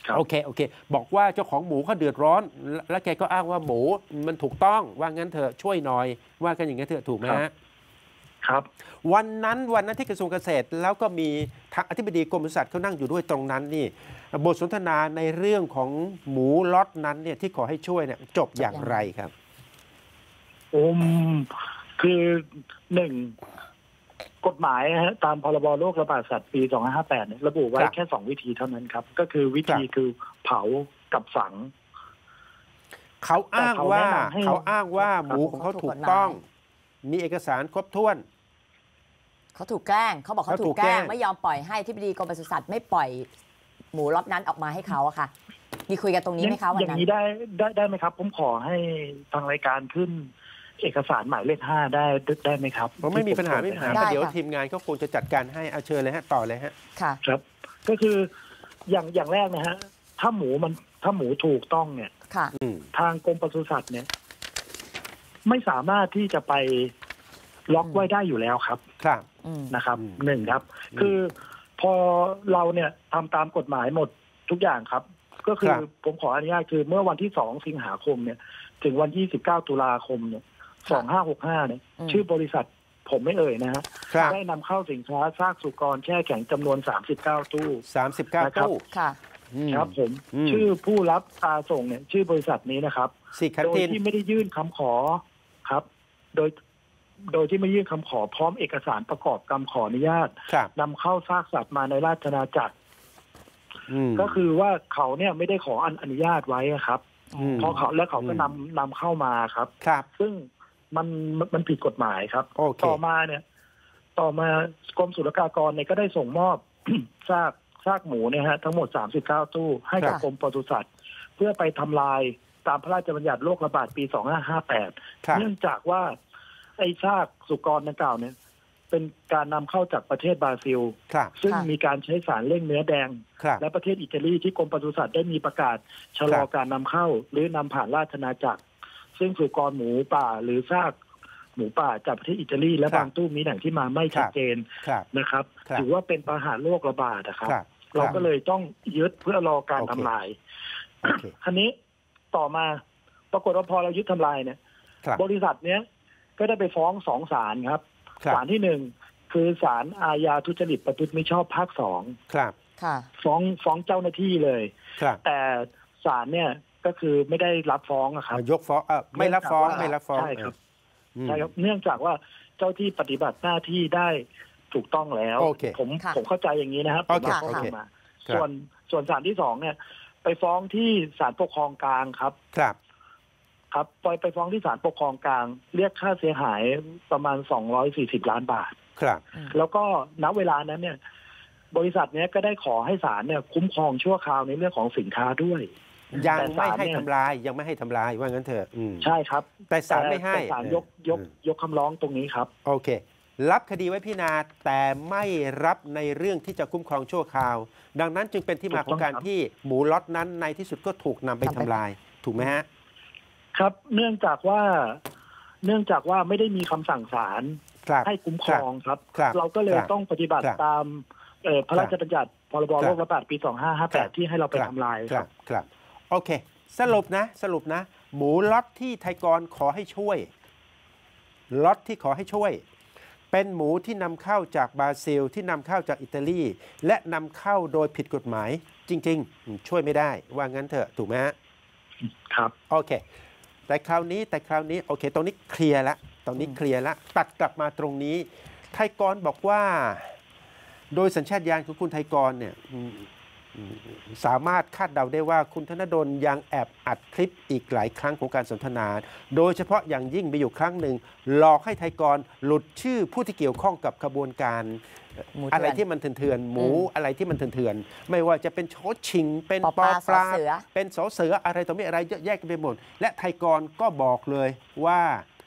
โอเคโอเคบอกว่าเจ้าของหมูเขาเดือดร้อนแล้วแกก็อ้างว่าหมูมันถูกต้องว่างั้นเถอะช่วยหน่อยว่ากันอย่างนี้เถอะถูกไหมฮะครับวันนั้นวันนั้นที่กระทรวงเกษตรแล้วก็มีทางอธิบดีกรมปศุสัตว์เขานั่งอยู่ด้วยตรงนั้นนี่บทสนทนาในเรื่องของหมูล็อตนั้นเนี่ยที่ขอให้ช่วยเนี่ยจบอย่างไรครับอืมคือหนึ่งกฎหมายฮะตามพรบโรคระบาดสัตว์ปีสองพันห้าร้อยห้าสิบแปดเนี่ยระบุไว้แค่สองวิธีเท่านั้นครับก็คือวิธีคือเผากับฝังเขาอ้างว่าเขาอ้างว่าหมูของเขาถูกต้องมีเอกสารครบถ้วนเขาถูกแกล้งเขาบอกเขาถูกแกล้งไม่ยอมปล่อยให้ที่ปดีกรมปศุสัตว์ไม่ปล่อยหมูล็อตนั้นออกมาให้เขาอะค่ะมีคุยกันตรงนี้ไหมคะวันนั้นอย่างนี้ได้ได้ได้ไหมครับผมขอให้ทางรายการขึ้นเอกสารหมายเลขห้าได้ได้ไหมครับผมไม่มีปัญหาไม่มีปัญหาเดี๋ยวทีมงานก็คงจะจัดการให้เอาเชิญเลยฮะต่อเลยฮะค่ะครับก็คืออย่างอย่างแรกนะฮะถ้าหมูมันถ้าหมูถูกต้องเนี่ยค่ะทางกรมปศุสัตว์เนี่ยไม่สามารถที่จะไปล็อกไว้ได้อยู่แล้วครับครับนะครับหนึ่งครับคือพอเราเนี่ยทำตามกฎหมายหมดทุกอย่างครับก็คือผมขออนุญาตคือเมื่อวันที่สองสิงหาคมเนี่ยถึงวันที่สิบเก้าตุลาคมเนี่ยสองห้าหกห้าเนี่ยชื่อบริษัทผมไม่เอ่ยนะฮะได้นำเข้าสินค้าซากสุกรแช่แข็งจำนวนสามสิบเก้าตู้สามสิบเก้าตู้ค่ะครับผมชื่อผู้รับอาส่งเนี่ยชื่อบริษัทนี้นะครับโดยที่ไม่ได้ยื่นคำขอครับโดยโดยที่ไม่ยื่นคำขอพร้อมเอกสารประกอบคำขออนุญาตนำเข้าซากสัตว์มาในราชอาณาจักรก็คือว่าเขาเนี่ยไม่ได้ขออนุญาตไว้ครับพอเขาแล้วเขาก็นำนำเข้ามาครับซึ่งมันมันผิดกฎหมายครับต่อมาเนี่ยต่อมากรมศุลกากรเนี่ยก็ได้ส่งมอบ ซากซากหมูเนี่ยฮะทั้งหมดสามสิบเก้าตู้ให้กับกรมปศุสัตว์เพื่อไปทำลายตามพระราชบัญญัติโรคระบาดปีสองพันห้าร้อยห้าสิบแปดเนื่องจากว่าไอ้ซากสุกรดังกล่าวเนี่ยเป็นการนำเข้าจากประเทศบราซิลซึ่งมีการใช้สารเร่งเนื้อแดงและประเทศอิตาลีที่กรมปศุสัตว์ได้มีประกาศชะลอการนำเข้าหรือนำผ่านราชอาณาจักรซึ่งสุกรหมูป่าหรือซากหมูป่าจากประเทศอิตาลีและบางตู้มีแหล่งที่มาไม่ชัดเจนนะครับถือว่าเป็นพาหะโรคระบาดนะครับเราก็เลยต้องยึดเพื่อรอการทำลายทีนี้ต่อมาปรากฏว่าพอเรายึดทำลายเนี่ยบริษัทเนี้ยก็ได้ไปฟ้องสองศาลครับศาลที่หนึ่งคือศาลอาญาทุจริตประพฤติมิชอบภาคสองครับฟ้องฟ้องเจ้าหน้าที่เลยแต่ศาลเนี่ยก็คือไม่ได้รับฟ้องครับยกฟ้องเออไม่รับฟ้องไม่รับฟ้องใช่ครับใช่ครับเนื่องจากว่าเจ้าที่ปฏิบัติหน้าที่ได้ถูกต้องแล้วผมผมเข้าใจอย่างนี้นะครับผมมาส่วนส่วนศาลที่สองเนี่ยไปฟ้องที่ศาลปกครองกลางครับครับครับปล่อยไปฟ้องที่ศาลปกครองกลางเรียกค่าเสียหายประมาณสองร้อยสี่สิบล้านบาทครับแล้วก็ณเวลานั้นเนี่ยบริษัทเนี้ยก็ได้ขอให้ศาลเนี่ยคุ้มครองชั่วคราวในเรื่องของสินค้าด้วยยังไม่ให้ทำลายยังไม่ให้ทำลายว่างั้นเถอะใช่ครับแต่ศาลไม่ให้ศาลยกยกยกคำร้องตรงนี้ครับโอเครับคดีไว้พิจารณาแต่ไม่รับในเรื่องที่จะคุ้มครองชั่วคราวดังนั้นจึงเป็นที่มาของการที่หมูล็อตนั้นในที่สุดก็ถูกนำไปทำลายถูกไหมฮะครับเนื่องจากว่าเนื่องจากว่าไม่ได้มีคำสั่งศาลให้คุ้มครองครับเราก็เลยต้องปฏิบัติตามพระราชบัญญัติพรบโรคระบาดปีสองพันห้าร้อยห้าสิบแปดที่ให้เราไปทำลายครับครับโอเคสรุปนะสรุปนะหมูล็อตที่ไทยกรขอให้ช่วยล็อตที่ขอให้ช่วยเป็นหมูที่นำเข้าจากบราซิลที่นำเข้าจากอิตาลีและนำเข้าโดยผิดกฎหมายจริงๆช่วยไม่ได้ว่างั้นเถอะถูกไหมฮะครับโอเคแต่คราวนี้แต่คราวนี้โอเคตรงนี้เคลียร์ละตรงนี้เคลียร์ละตัดกลับมาตรงนี้ไทยกรบอกว่าโดยสัญชาตญาณของคุณไทยกรเนี่ยสามารถคาดเดาได้ว่าคุณธนดลยังแอบอัดคลิปอีกหลายครั้งของการสนทนาโดยเฉพาะอย่างยิ่งมีอยู่ครั้งหนึ่งหลอกให้ไทยกรหลุดชื่อผู้ที่เกี่ยวข้องกับขบวนการอะไรที่มันเถื่อนหมูอะไรที่มันเถื่อนไม่ว่าจะเป็นโชชิงเป็นปอปลาเป็นสอเสืออะไรต่อมีอะไรเยอะแยะกันไปหมดและไทยกรก็บอกเลยว่า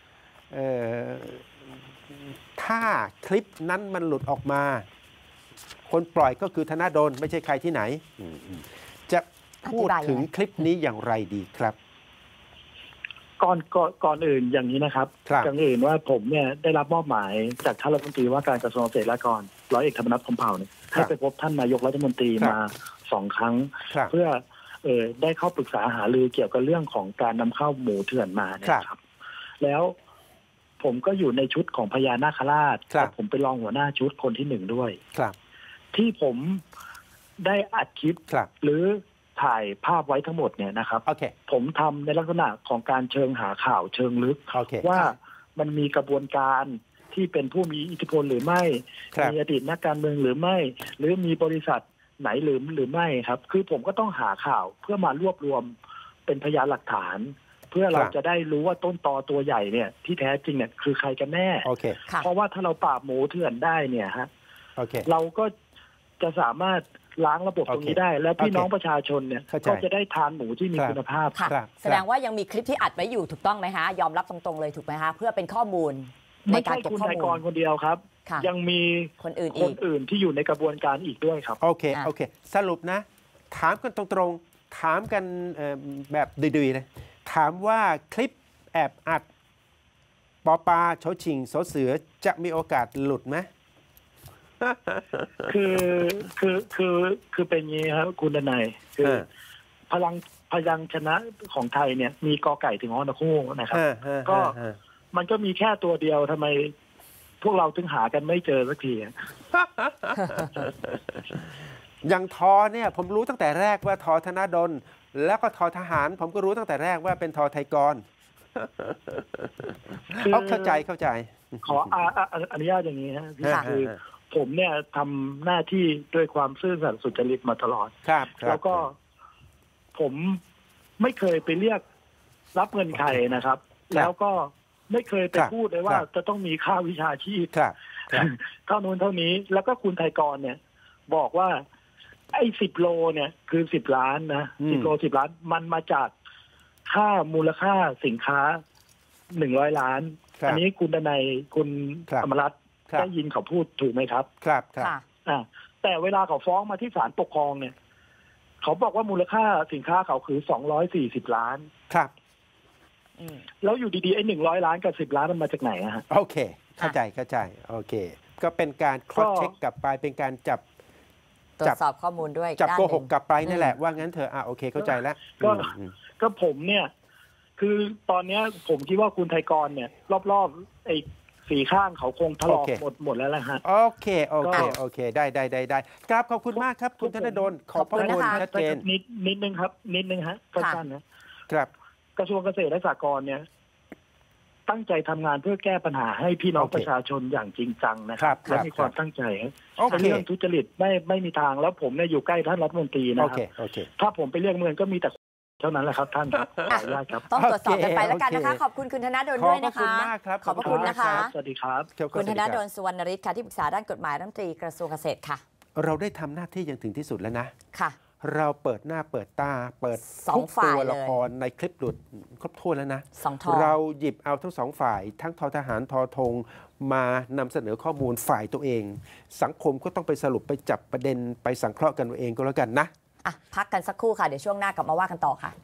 ถ้าคลิปนั้นมันหลุดออกมาคนปล่อยก็คือธนดลไม่ใช่ใครที่ไหนจะพูดถึงคลิปนี้อย่างไรดีครับก่อนก่อนก่อนอื่นอย่างนี้นะครับก่อนอื่นว่าผมเนี่ยได้รับมอบหมายจากท่านรัฐมนตรีว่าการกระทรวงเกษตรและกรร้อยเอกธรรมนัฐพรหมเผ่าเนี่ยให้ไปพบท่านนายกรัฐมนตรีมาสองครั้งเพื่อเออได้เข้าปรึกษาหารือเกี่ยวกับเรื่องของการนำเข้าหมูเถื่อนมาเนี่ยครับแล้วผมก็อยู่ในชุดของพญานาคราชผมเป็นรองหัวหน้าชุดคนที่หนึ่งด้วยที่ผมได้อัดคลิปหรือถ่ายภาพไว้ทั้งหมดเนี่ยนะครับ okay. ผมทำในลักษณะของการเชิงหาข่าวเชิงลึก okay. ว่ามันมีกระบวนการที่เป็นผู้มีอิทธิพลหรือไม่มีอดีตนักการเมืองหรือไม่หรือมีบริษัทไหนหรือหรือไม่ครับคือผมก็ต้องหาข่าวเพื่อมารวบรวมเป็นพยานหลักฐานเพื่อเราจะได้รู้ว่าต้นตอตัวใหญ่เนี่ยที่แท้จริงเนี่ยคือใครกันแน่ okay. เพราะว่าถ้าเราปราบหมูเถื่อนได้เนี่ยฮะ okay. เราก็จะสามารถล้างระบบตรงนี้ได้ แล้วพี่น้องประชาชนเนี่ยก็จะได้ทานหมูที่มีคุณภาพค่ะแสดงว่ายังมีคลิปที่อัดไว้อยู่ถูกต้องไหมฮะยอมรับตรงๆเลยถูกไหมฮะเพื่อเป็นข้อมูลในการเก็บข้อมูลไม่ใช่คุณไทยกรคนเดียวครับยังมีคนอื่นคนอื่นที่อยู่ในกระบวนการอีกด้วยครับโอเคโอเคสรุปนะถามกันตรงๆถามกันแบบดื้อๆเลยถามว่าคลิปแอบอัดปอปาโชชิงโสเสือจะมีโอกาสหลุดไหมคือคือคือคือเป็นอย่างนี้ครับคุณดนัยคือพลังพลังชนะของไทยเนี่ยมีกอไก่ถึงฮอนคู่นะครับก็มันก็มีแค่ตัวเดียวทำไมพวกเราถึงหากันไม่เจอสักทีอย่างทอเนี่ยผมรู้ตั้งแต่แรกว่าทอธนดลแล้วก็ทอทหารผมก็รู้ตั้งแต่แรกว่าเป็นทอไทยกรเขาเข้าใจเข้าใจขออนุญาตอย่างนี้ฮะพี่คือผมเนี่ยทำหน้าที่ด้วยความซื่อสัตย์สุจริตมาตลอดครับแล้วก็ผมไม่เคยไปเรียกรับเงินใครนะครับแล้วก็ไม่เคยไปพูดเลยว่าจะต้องมีค่าวิชาชีพเท่านู้นเท่านี้แล้วก็คุณไทยกรเนี่ยบอกว่าไอ้สิบโลเนี่ยคือสิบล้านนะสิบโลสิบล้านมันมาจากค่ามูลค่าสินค้าหนึ่งร้อยล้านอันนี้คุณดนัยคุณอมรัตน์ได้ยินเขาพูดถูกไหมครับครับครับอ่าแต่เวลาเขาฟ้องมาที่ศาลปกครองเนี่ยเขาบอกว่ามูลค่าสินค้าเขาคือสองร้อยสี่สิบล้านครับแล้วอยู่ดีๆไอ้หนึ่งร้อยล้านกับสิบล้านมันมาจากไหนอะฮะโอเคเข้าใจเข้าใจโอเคก็เป็นการครอสเช็คกลับไปเป็นการจับตรวจสอบข้อมูลด้วยจับโกหกกลับไปนี่แหละว่างั้นเถอะอ่ะโอเคเข้าใจแล้วก็ก็ผมเนี่ยคือตอนนี้ผมคิดว่าคุณไทยกรเนี่ยรอบๆไอ้สีข้างเขาคงถลอกหมดหมดแล้วแหละฮะโอเคโอเคโอเคได้ได้ได้ได้กราบขอบคุณมากครับคุณธนดลขอบพระคุณชัดเจนนิดนิดนึงครับนิดนึงฮะสั้นๆนะครับกระทรวงเกษตรและสหกรณ์เนี่ยตั้งใจทำงานเพื่อแก้ปัญหาให้พี่น้องประชาชนอย่างจริงจังนะครับและมีความตั้งใจเรื่องทุจริตไม่ไม่มีทางแล้วผมเนี่ยอยู่ใกล้ท่านรัฐมนตรีนะครับถ้าผมไปเรียกเมืองก็มีแต่เท่านั้นแหละครับท่านขออนุญาตครับต้องตรวจสอบกันไปแล้วกันนะคะขอบคุณคุณธนดลด้วยนะคะขอบพระคุณนะคะสวัสดีครับคุณธนดลสุวรรณฤทธิ์ค่ะที่ปรึกษาด้านกฎหมายรัฐมนตรีกระทรวงเกษตรค่ะเราได้ทำหน้าที่อย่างถึงที่สุดแล้วนะค่ะเราเปิดหน้าเปิดตาเปิดทุกตัวละครในคลิปหลุดครบถ้วนแล้วนะเราหยิบเอาทั้งสองฝ่ายทั้งทอทหารทอธงมานำเสนอข้อมูลฝ่ายตัวเองสังคมก็ต้องไปสรุปไปจับประเด็นไปสังเคราะห์กันเองก็แล้วกันนะอ่ะพักกันสักครู่ค่ะเดี๋ยวช่วงหน้ากลับมาว่ากันต่อค่ะ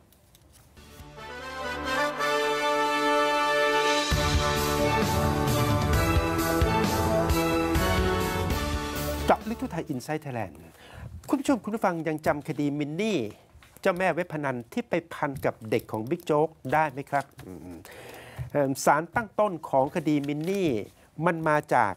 เจาะลึกทั่วไทยอินไซต์ไทยแลนด์คุณผู้ชมคุณผู้ฟังยังจำคดีมินนี่เจ้าแม่เว็บพนันที่ไปพันกับเด็กของบิ๊กโจ๊กได้ไหมครับสารตั้งต้นของคดีมินนี่มันมาจาก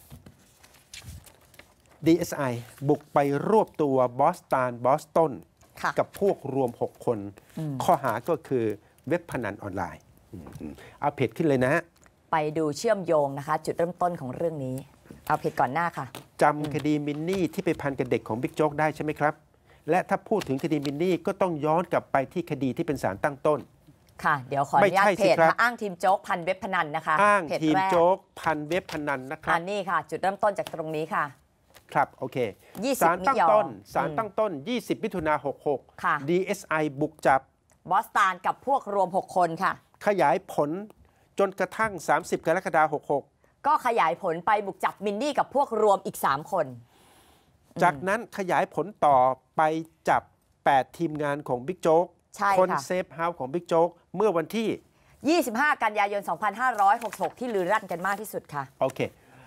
ดี เอส ไอ บุกไปรวบตัวบอสตันบอสตันกับพวกรวมหกคนข้อหาก็คือเว็บพนันออนไลน์เอาเพจขึ้นเลยนะไปดูเชื่อมโยงนะคะจุดเริ่มต้นของเรื่องนี้เอาเพจก่อนหน้าค่ะจำคดีมินนี่ที่ไปพันกับเด็กของบิ๊กโจ๊กได้ใช่ไหมครับและถ้าพูดถึงคดีมินนี่ก็ต้องย้อนกลับไปที่คดีที่เป็นศาลตั้งต้นค่ะเดี๋ยวขออนุญาตเพจค่ะอ้างทีมโจ๊กพันเว็บพนันนะคะอ้างทีมโจ๊กพันเว็บพนันนะครับอันนี้ค่ะจุดเริ่มต้นจากตรงนี้ค่ะครับโอเคศาลตั้งต้นศาลตั้งต้นยี่สิบมิถุนายนหกหก ดี เอส ไอ บุกจับบอสตันกับพวกรวมหกคนค่ะขยายผลจนกระทั่งสามสิบกรกฎาคมหกหกก็ขยายผลไปบุกจับมินนี่กับพวกรวมอีกสามคนจากนั้นขยายผลต่อไปจับแปดทีมงานของบิ๊กโจ๊กคนเซฟเฮาส์ของบิ๊กโจ๊กเมื่อวันที่ยี่สิบห้า กันยายน สองพันห้าร้อยหกสิบหก ที่ลือรั่นกันมากที่สุดค่ะโอเค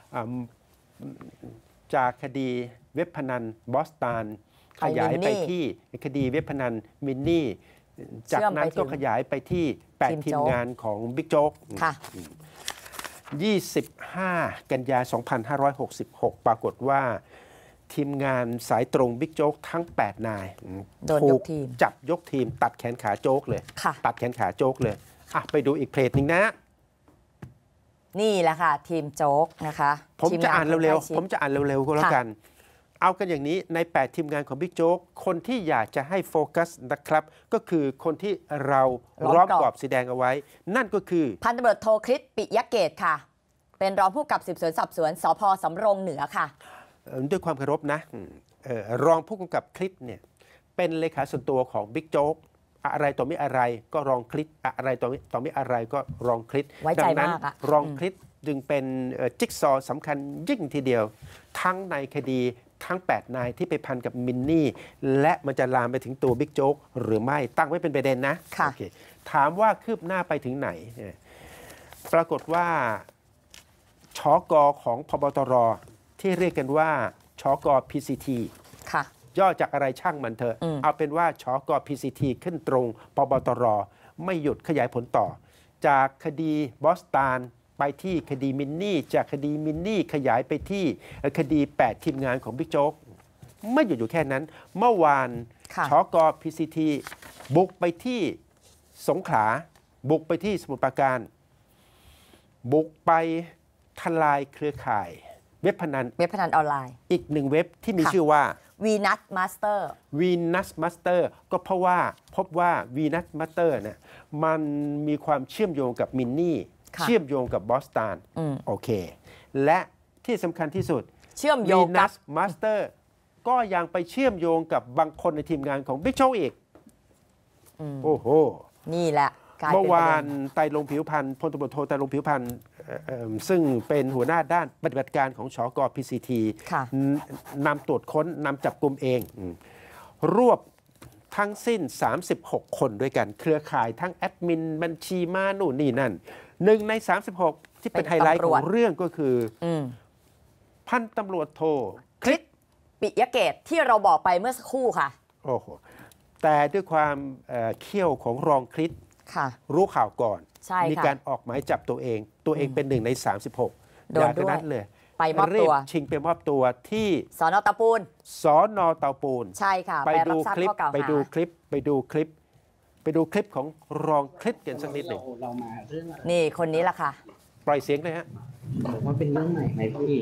จากคดีเว็บพนันบอสตันขยายไปที่คดีเว็บพนันมินนี่จากนั้นก็ขยายไปที่แปดทีมงานของบิ๊กโจ๊กยี่สิบห้า กันยายน สองพันห้าร้อยหกสิบหก ปรากฏว่าทีมงานสายตรงบิ๊กโจ๊กทั้งแปดนายถูกจับยกทีมตัดแขนขาโจ๊กเลยตัดแขนขาโจ๊กเลยอ่ะไปดูอีกเพลทหนึ่งนะนี่แหละค่ะทีมโจ๊กนะคะผมจะอ่านเร็วๆผมจะอ่านเร็วๆก็แล้วกันเอากันอย่างนี้ในแปดทีมงานของบิ๊กโจ๊กคนที่อยากจะให้โฟกัสนะครับก็คือคนที่เราล้อมกรอบสีแดงเอาไว้นั่นก็คือพันตำรวจโทคริสปิยเกตค่ะเป็นรองผู้กำกับสืบสวนสอบสวนสภ.สำโรงเหนือค่ะด้วยความเคารพนะรองผู้กำกับคริสเนี่ยเป็นเลขาส่วนตัวของบิ๊กโจ๊กอะไรต่อไม่อะไรก็รองคริสอะไรต่อไม่ต่อไม่อะไรก็รองคริสดังนั้นรองคริสจึงเป็นจิ๊กซอว์สำคัญยิ่งทีเดียวทั้งในคดีทั้งแปดนายที่ไปพันกับมินนี่และมันจะลามไปถึงตัวบิ๊กโจ๊กหรือไม่ตั้งไว้เป็นประเด็นนะค่ะ okay. ถามว่าคืบหน้าไปถึงไหนปรากฏว่าชก.ของพบตรที่เรียกกันว่าชก.พี ซี ทีค่ะย่อจากอะไรช่างมันเถอะเอาเป็นว่าชก.พี ซี ที ขึ้นตรงพบตรไม่หยุดขยายผลต่อจากคดีบอสตันไปที่คดีมินนี่จากคดีมินนี่ขยายไปที่คดีแปดทีมงานของบิ๊กโจ๊กไม่หยุดอยู่แค่นั้นเมื่อวานชก.พี ซี ที บุกไปที่สงขลาบุกไปที่สมุทรปราการบุกไปทลายเครือข่ายเว็บพนันเว็บพนันออนไลน์อีกหนึ่งเว็บที่มีชื่อว่า Venus Master Venus Master ก็เพราะว่าพบว่า Venus Master เนี่ยมันมีความเชื่อมโยงกับมินนี่เชื่อมโยงกับบอสตันโอเคและที่สำคัญที่สุดเชื่อมโยงกับ Venus Master ก็ยังไปเชื่อมโยงกับบางคนในทีมงานของบิ๊กโจ๊กอีกโอ้โหนี่แหละเมื่อวานไตรรงค์ผิวพันธ์พลตำรวจโทไตรรงค์ผิวพันธ์ซึ่งเป็นหัวหน้าด้านปฏิบัติการของชก.พี ซี ที นำตรวจค้นนำจับกลุ่มเองรวบทั้งสิ้นสามสิบหกคนด้วยกันเครือข่ายทั้งแอดมินบัญชีมาหนู่นนี่นั่นหนึ่งในสามสิบหกที่เป็นไฮไลท์ของเรื่องก็คือพันตำรวจโทคริสปิยเกตที่เราบอกไปเมื่อสักครู่ค่ะโอ้โหแต่ด้วยความเขี้ยวของรองคริสรู้ข่าวก่อนมีการออกหมายจับตัวเองตัวเองเป็นหนึ่งในสามสิบหกโดนด้วยนั้นเลยไปมอบตัวชิงไปมอบตัวที่สน.เตาปูนสน.เตาปูนใช่ค่ะไปดูคลิปไปดูคลิปไปดูคลิปไปดูคลิปของรองคริสกันสักนิดหนึ่งนี่คนนี้ล่ะค่ะปล่อยเสียงเลยฮะบอกว่าเป็นเรื่องใหม่ไหมพี่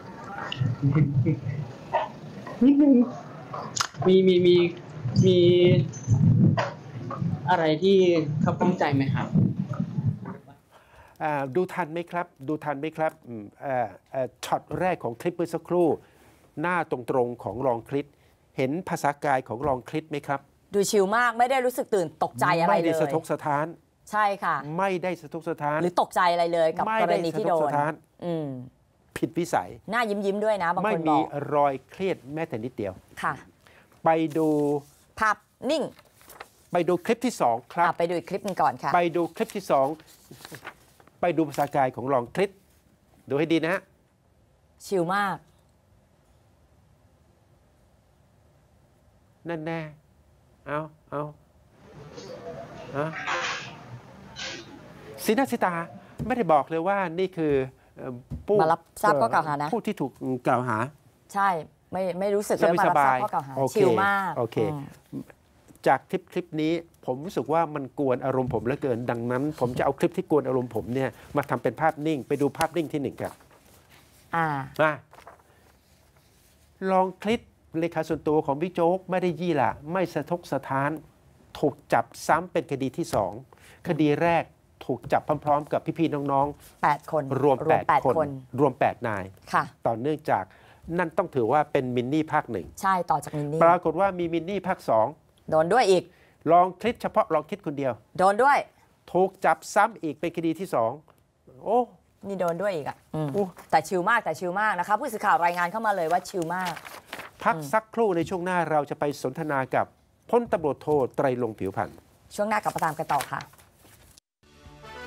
นิดนึงมีมีมีมีอะไรที่เขาตั้งใจไหมครับดูทันไหมครับดูทันไหมครับช็อตแรกของคลิปเมื่อสักครู่หน้าตรงๆของรองคริสเห็นภาษากายของรองคริสไหมครับดูชิลมากไม่ได้รู้สึกตื่นตกใจอะไรเลยไม่ได้สะทกสะท้านใช่ค่ะไม่ได้สะทกสะท้านหรือตกใจอะไรเลยกับกรณีที่โดนผิดวิสัยหน้ายิ้มยิ้มด้วยนะบางคนบอกไม่มีรอยเครียดแม้แต่นิดเดียวค่ะไปดูภาพนิ่งไปดูคลิปที่สองครับไปดูอีกคลิปนึงก่อนค่ะไปดูคลิปที่สองไปดูภาษากายของรองคริสดูให้ดีนะฮะชิลมากนั่นแน่เอาเอาเอาสีหน้าสีตาไม่ได้บอกเลยว่านี่คือผู้มารับทราบข้อกล่าวหานะผู้ที่ถูกกล่าวหาใช่ไม่ไม่รู้สึกเลยมารับทราบข้อกล่าวหาชิลมากโอเคจากคลิปคลิปนี้ผมรู้สึกว่ามันกวนอารมณ์ผมเหลือเกินดังนั้นผมจะเอาคลิปที่กวนอารมณ์ผมเนี่ยมาทำเป็นภาพนิ่งไปดูภาพนิ่งที่หนึ่งครับอ่ามาลองคลิปเลขาส่วนตัวของบิ๊กโจ๊กไม่ได้ยี่ละไม่สะทกสะท้านถูกจับซ้ำเป็นคดีที่สองคดีแรกถูกจับพร้อมๆกับพี่ๆน้องๆแปดคนรวมแปดคนรวมแปดนายค่ะต่อเนื่องจากนั่นต้องถือว่าเป็นมินนี่ภาคหนึ่งใช่ต่อจากมินนี่ปรากฏว่ามีมินนี่ภาคสองโดนด้วยอีกลองคลิปเฉพาะลองคิดคนเดียวโดนด้วยถูกจับซ้ำอีกเป็นคดีที่สองโอ้นี่โดนด้วยอีกอ่ะแต่ชิลมากแต่ชิลมากนะคะผู้สื่อข่าวรายงานเข้ามาเลยว่าชิลมากพักสักครู่ในช่วงหน้าเราจะไปสนทนากับพลตำรวจโทไตรรงค์ผิวพันธ์ช่วงหน้ากลับมาตามกันต่อค่ะ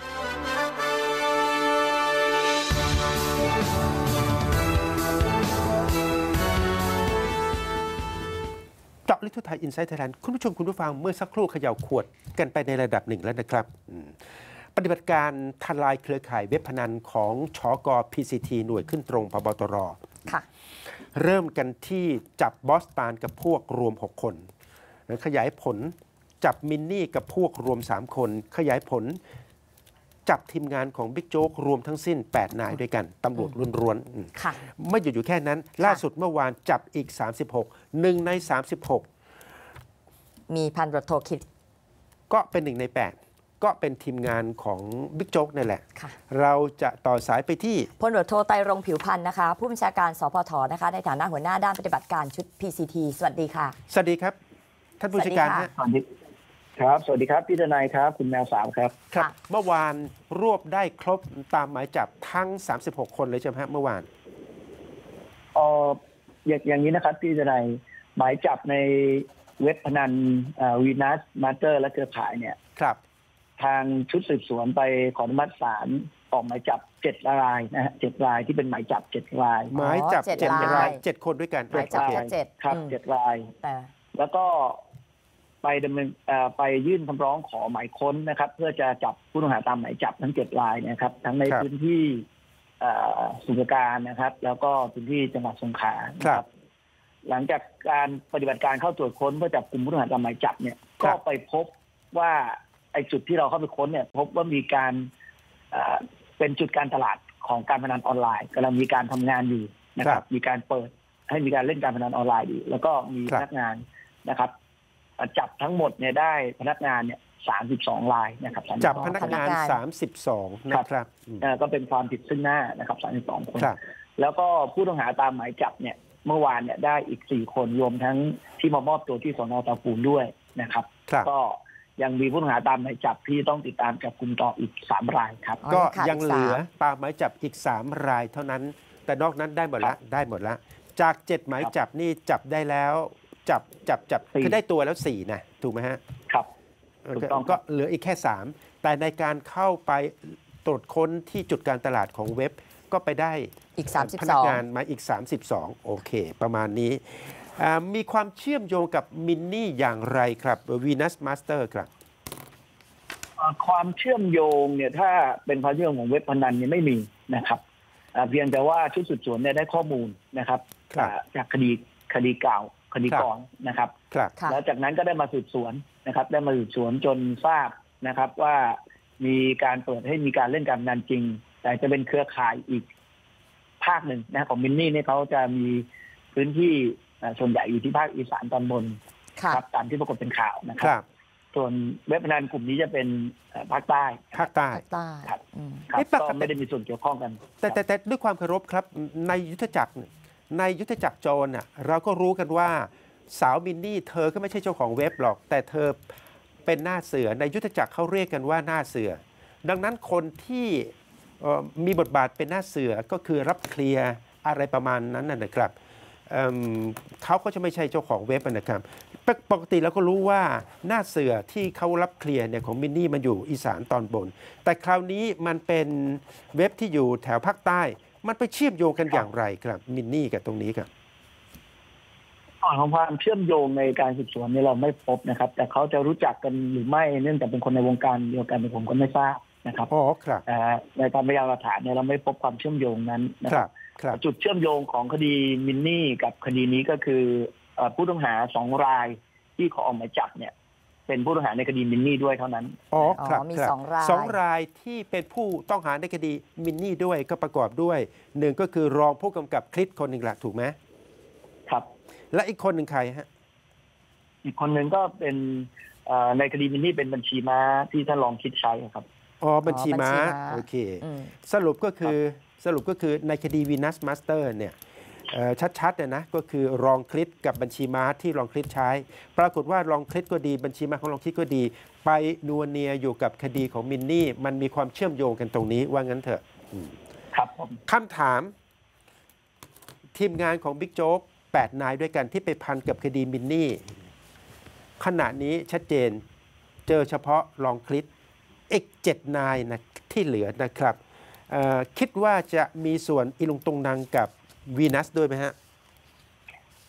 ลิทุไทยอินไซต์ไทยแลนด์คุณผู้ชมคุณผู้ฟังเมื่อสักครู่เขย่าขวดกันไปในระดับหนึ่งแล้วนะครับปฏิบัติการทลายเครือข่ายเว็บพนันของชก พี ซี ที หน่วยขึ้นตรงพบตรค่ะเริ่มกันที่จับบอสตานกับพวกรวมหกคนขยายผลจับมินนี่กับพวกรวมสามคนขยายผลจับทีมงานของบิ๊กโจ๊กรวมทั้งสิ้นแปดนายด้วยกันตำรวจล้วนๆไม่หยุดอยู่แค่นั้นล่าสุดเมื่อวานจับอีกสามสิบหกหนึ่งในสามสิบหกมีพันตำรวจโทคิดก็เป็นหนึ่งในแปดก็เป็นทีมงานของบิ๊กโจ๊กนั่นแหละเราจะต่อสายไปที่พลตำรวจโทไตรรงค์ผิวพันธ์นะคะผู้บัญชาการสพทนะคะในฐานะหัวหน้าด้านปฏิบัติการชุด พี ซี ที สวัสดีค่ะสวัสดีครับท่านผู้จัดการฮะสวัสดีครับสวัสดีครับพี่ทนายครับคุณแมวสาวครับครับเมื่อวานรวบได้ครบตามหมายจับทั้งสามสิบหกคนเลยใช่ไหมครับเมื่อวานอ๋ออย่างนี้นะครับพี่ทนายหมายจับในเว็บพนันวีนัสมาสเตอร์และเครือข่ายเนี่ยครับทางชุดสืบสวนไปขออนุมัติศาลออกหมายจับเจ็ดรายนะฮะเจ็ดรายที่เป็นหมายจับเจ็ดรายหมายจับเจ็ดรายเจ็ดคนด้วยกันหมายจับแค่เจ็ดครับเจ็ดรายแล้วก็ไปดำเนินไปยื่นคำร้องขอหมายค้นนะครับเพื่อจะจับผู้ต้องหาตามหมายจับทั้งเจ็ดรายนะครับทั้งในพื้นที่สมุทรปราการนะครับแล้วก็พื้นที่จังหวัดสงขลาครับหลังจากการปฏิบัติการเข้าตรวจค้นเพื่อจับกลุ่มผู้ต้องหาตามหมายจับเนี่ยก็ไปพบว่าไอ้จุดที่เราเข้าไปค้นเนี่ยพบว่ามีการเป็นจุดการตลาดของการพนันออนไลน์กำลังมีการทำงานอยู่นะครับมีการเปิดให้มีการเล่นการพนันออนไลน์อยู่แล้วก็มีพนักงานนะครับจับทั้งหมดเนี่ยได้พนักงานเนี่ยสามสิบสองรายนะครับจับพนักงานสามสิบสองนะครับก็เป็นความผิดซึ่งหน้านะครับสามสิบสองคนแล้วก็ผู้ต้องหาตามหมายจับเนี่ยเมื่อวานเนี่ยได้อีกสี่คนรวมทั้งที่มามอบตัวที่สน.เตาปูนด้วยนะครับก็ยังมีผู้ต้องหาตามหมายจับที่ต้องติดตามจับกุมต่ออีกสามรายครับก็ยังเหลือตามหมายจับอีกสามรายเท่านั้นแต่นอกนั้นได้หมดละได้หมดละจากเจ็ดหมายจับนี่จับได้แล้วจับจับจับคือได้ตัวแล้วสี่นะถูกไหมฮะครับก็เหลืออีกแค่สามแต่ในการเข้าไปตรวจค้นที่จุดการตลาดของเว็บก็ไปได้อีกสามสิบสองพนักงานมาอีกสามสิบสองโอเคประมาณนี้มีความเชื่อมโยงกับมินนี่อย่างไรครับวีนัสมาสเตอร์ครับความเชื่อมโยงเนี่ยถ้าเป็นความเชื่อมของเว็บพนันเนี่ยไม่มีนะครับเพียงแต่ว่าชุดสืบสวนเนี่ยได้ข้อมูลนะครับจากคดีคดีเก่าคดีก่อนนะครับแล้วจากนั้นก็ได้มาสืบสวนนะครับได้มาสืบสวนจนทราบนะครับว่ามีการเปิดให้มีการเล่นการพนันจริงแต่จะเป็นเครือข่ายอีกภาคหนึ่งนะของมินนี่เนี่ยเขาจะมีพื้นที่ส่วนใหญ่อยู่ที่ภาคอีสานตอนบนครับตามที่ปรากฏเป็นข่าวนะครับส่วนเว็บพนันกลุ่มนี้จะเป็นภาคใต้ภาคใต้ครับก็ไม่ได้มีส่วนเกี่ยวข้องกันแต่แต่แต่ด้วยความเคารพครับในยุทธจักรในยุทธจักรโจรน่ะเราก็รู้กันว่าสาวมินนี่เธอก็ไม่ใช่เจ้าของเว็บหรอกแต่เธอเป็นหน้าเสือในยุทธจักรเขาเรียกกันว่าหน้าเสือดังนั้นคนที่มีบทบาทเป็นหน้าเสือก็คือรับเคลียร์อะไรประมาณนั้นนะครับเ, เขาก็จะไม่ใช่เจ้าของเว็บนะครับปกติเราก็รู้ว่าหน้าเสือที่เขารับเคลียร์เนี่ยของมินนี่มันอยู่อีสานตอนบนแต่คราวนี้มันเป็นเว็บที่อยู่แถวภาคใต้มันไปเชื่อมโยงกันอย่างไรครับมินนี่กับตรงนี้ครับของความเชื่อมโยงในการสืบสวนนี่เราไม่พบนะครับแต่เขาจะรู้จักกันหรือไม่เนื่องจากเป็นคนในวงการเดียวกันผมก็ไม่ทราบนะครับอ๋อครับในการพยานหลักฐานเนี่ยเราไม่พบความเชื่อมโยงนั้นนะครับจุดเชื่อมโยงของคดีมินนี่กับคดีนี้ก็คือผู้ต้องหาสองรายที่ขอออกหมายจับเนี่ยเป็นผู้ต้องหาในคดีมินนี่ด้วยเท่านั้นอ๋อครับมีสองรายสองรายที่เป็นผู้ต้องหาในคดีมินนี่ด้วยก็ประกอบด้วยหนึ่งก็คือรองผู้กำกับคลิปคนหนึ่งแหละถูกไหมครับและอีกคนหนึ่งใครฮะอีกคนหนึ่งก็เป็นในคดีมินนี่เป็นบัญชีม้าที่ท่านรองคิดใช้ครับอ๋อบัญชีม้าโอเคสรุปก็คือสรุปก็คือในคดีวีนัสมาสเตอร์เนี่ยชัดๆเนี่ยนะก็คือรองคลิปกับบัญชีม้าที่รองคลิปใช้ปรากฏว่ารองคลิปก็ดีบัญชีม้าของรองคลิปก็ดีไปนัวเนียอยู่กับคดีของมินนี่มันมีความเชื่อมโยงกันตรงนี้ว่างั้นเถอะครับผมคำถามทีมงานของบิ๊กโจ๊กแปดนายด้วยกันที่ไปพันกับคดีมินนี่ขณะนี้ชัดเจนเจอเฉพาะรองคลิปอีกเจ็ดนายนะที่เหลือนะครับคิดว่าจะมีส่วนอีลุงตุงนางกับวีนัสด้วยไหมฮะ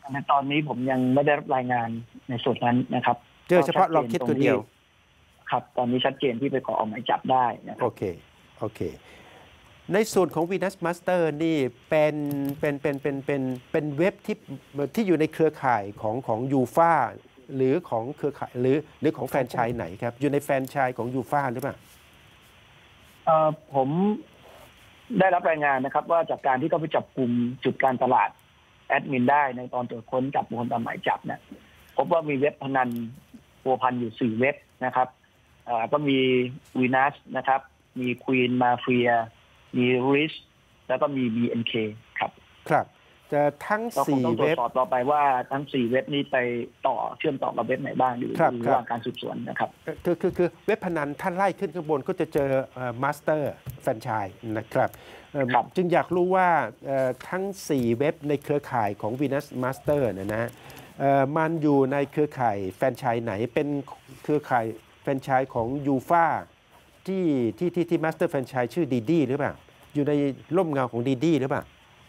ในตอนนี้ผมยังไม่ได้รับรายงานในส่วนนั้นนะครับเจอเฉพาะล็อกคิดตัวเดียวครับตอนนี้ชัดเจนที่ไปขอออกหมายจับได้นะครับโอเคโอเคในส่วนของ Venus Master นี่เป็นเป็นเป็นเป็นเป็นเป็นเว็บที่ที่อยู่ในเครือข่ายของของยูฟ่าหรือของเครือข่ายหรือหรือของแฟรนไชส์ไหนครับอยู่ในแฟรนไชส์ของยูฟ่าหรือเปล่าเอ่อผมได้รับรายงานนะครับว่าจากการที่เขาไปจับกลุ่มจุดการตลาดแอดมินได้ในตอนตรวจค้นจับบุคคลตามหมายจับเนี่ยพบว่ามีเว็บพนันพัวพันอยู่สี่เว็บนะครับอ่าก็มีวีนัสนะครับมีควีนมาเฟียมีริชแล้วก็มี บี เอ็น เค ครับครับจะทั้งสี่เว็บต้องตรวจสอบต่อไปว่าทั้งสี่เว็บนี้ไปต่อเชื่อมต่อกับเว็บไหนบ้างอยู่ระหว่างการสืบสวนนะครับคือคือคือเว็บพนันท่านไล่ขึ้นข้างบนก็จะเจอมาสเตอร์แฟรนไชส์นะครับจึงอยากรู้ว่าทั้งสี่เว็บในเครือข่ายของ Venus Master เนี่ยนะมันอยู่ในเครือข่ายแฟรนไชส์ไหนเป็นเครือข่ายแฟรนไชส์ของยูฟ่าที่ที่ที่ที่มาสเตอร์แฟรนไชส์ชื่อดีดีหรือเปล่าอยู่ในร่มเงาของดีดีหรือเปล่า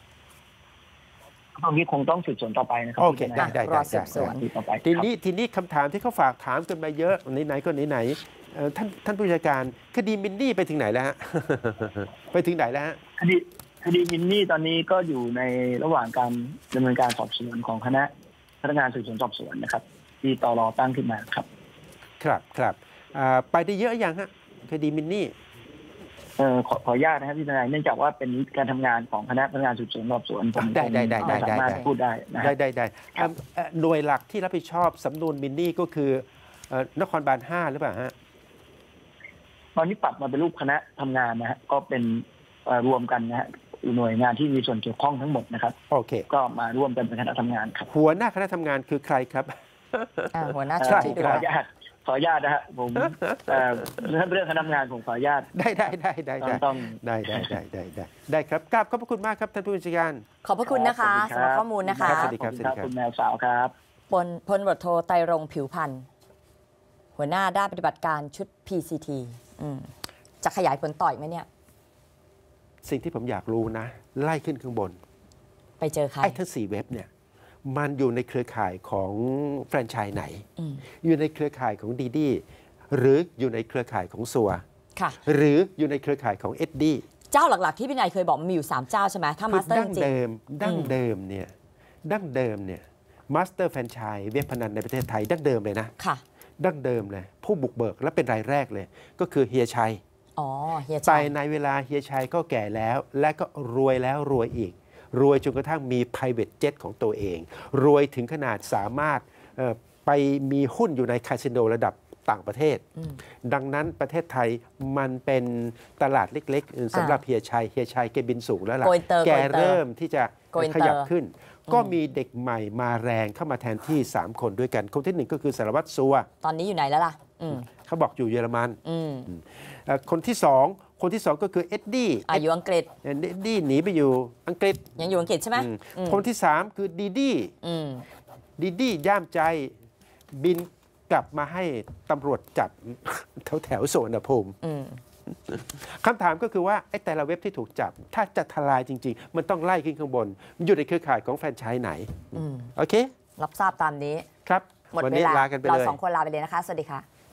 ตรงนี้คงต้องสืบสวนต่อไปนะครับโอเคได้ได้ได้ทีนี้ทีนี้คำถามที่เขาฝากถามกันมาเยอะไหนๆก็ไหนๆท่านท่านผู้จัดการคดีมินนี่ไปถึงไหนแล้วฮะไปถึงไหนแล้วฮะคดีคดีมินนี่ตอนนี้ก็อยู่ในระหว่างการดำเนินการสอบสวนของคณะพนักงานสืบสวนสอบสวนนะครับที่ตร.ตั้งขึ้นมาครับครับครับไปได้เยอะยังฮะคดีมินนี่เอ่อขอขออนุญาตนะครับพี่ทนายเนื่องจากว่าเป็นการทำงานของคณะพนักงานสืบสวนสอบสวนผมได้ได้ได้ได้ได้พูดได้ได้ได้ได้หน่วยหลักที่รับผิดชอบสำนวนมินนี่ก็คือนครบาลห้าหรือเปล่าฮะตอนนี้ปรับมาเป็นรูปคณะทำงานนะฮะก็เป็นรวมกันนะฮะหน่วยงานที่มีส่วนเกี่ยวข้องทั้งหมดนะครับโอเคก็มาร่วมกันเป็นคณะทำงานครับหัวหน้าคณะทำงานคือใครครับหัวหน้าชุดที่ดูขออนุญาตขออนุญาตนะฮะผมเรื่องเรื่องคณะทำงานผมขออนุญาตได้ได้ได้ได้ได้ต้องได้ได้ได้ได้ได้ได้ครับกราบขอบพระคุณมากครับท่านผู้จัดการขอบพระคุณนะคะสำหรับข้อมูลนะคะสวัสดีครับสวัสดีครับคุณแมวสาวครับพลพลตำรวจโทไตรรงค์ผิวพันธ์หัวหน้าด้านปฏิบัติการชุด พี ซี ที จะขยายผลต่อยไหมเนี่ยสิ่งที่ผมอยากรู้นะไล่ขึ้นข้างบนไปเจอใครไอ้ทั้งสี่เว็บเนี่ยมันอยู่ในเครือข่ายของแฟรนไชส์ไหนอยู่ในเครือข่ายของดีดีหรืออยู่ในเครือข่ายของซัวหรืออยู่ในเครือข่ายของเอ็ดดี้เจ้าหลักๆที่พี่นายเคยบอกมีอยู่สามเจ้าใช่ไหมถ้ามาสเตอร์จริงดั้งเดิมดั้งเดิมเนี่ยดั้งเดิมเนี่ยมาสเตอร์แฟรนไชส์เว็บพนันในประเทศไทยดั้งเดิมเลยนะค่ะดั้งเดิมเลยผู้บุกเบิกและเป็นรายแรกเลยก็คือเฮียชัยอ๋อเฮียชัยไปในเวลาเฮียชัยก็แก่แล้วและก็รวยแล้วรวยอีกรวยจนกระทั่งมี private jet ของตัวเองรวยถึงขนาดสามารถไปมีหุ้นอยู่ในคาสิโนระดับต่างประเทศดังนั้นประเทศไทยมันเป็นตลาดเล็กๆสำหรับเฮียชัยเฮียชัยแกบินสูงแล้วล่ะแกเริ่มที่จะขยับขึ้นก็มีเด็กใหม่มาแรงเข้ามาแทนที่สามคนด้วยกันคนที่หนึ่งก็คือสารวัตรซัวตอนนี้อยู่ไหนแล้วล่ะเขาบอกอยู่เยอรมันคนที่สองคนที่สองก็คือเอ็ดดี้อยู่อังกฤษเอ็ดดี้หนีไปอยู่อังกฤษยังอยู่อังกฤษใช่ไหมคนที่สามคือดีดี้ดีดี้ย่ามใจบินกลับมาให้ตำรวจจับแถวแถวโสนภูมิคำถามก็คือว่าไอ้แต่ละเว็บที่ถูกจับถ้าจะทลายจริงๆมันต้องไล่ขึ้นข้างบนอยู่ในเครือข่ายของแฟรนไชส์ไหนโอเครับทราบตามนี้ครับหมดเวลาเราสองคนลาไปเลยนะคะสวัสดีค่ะ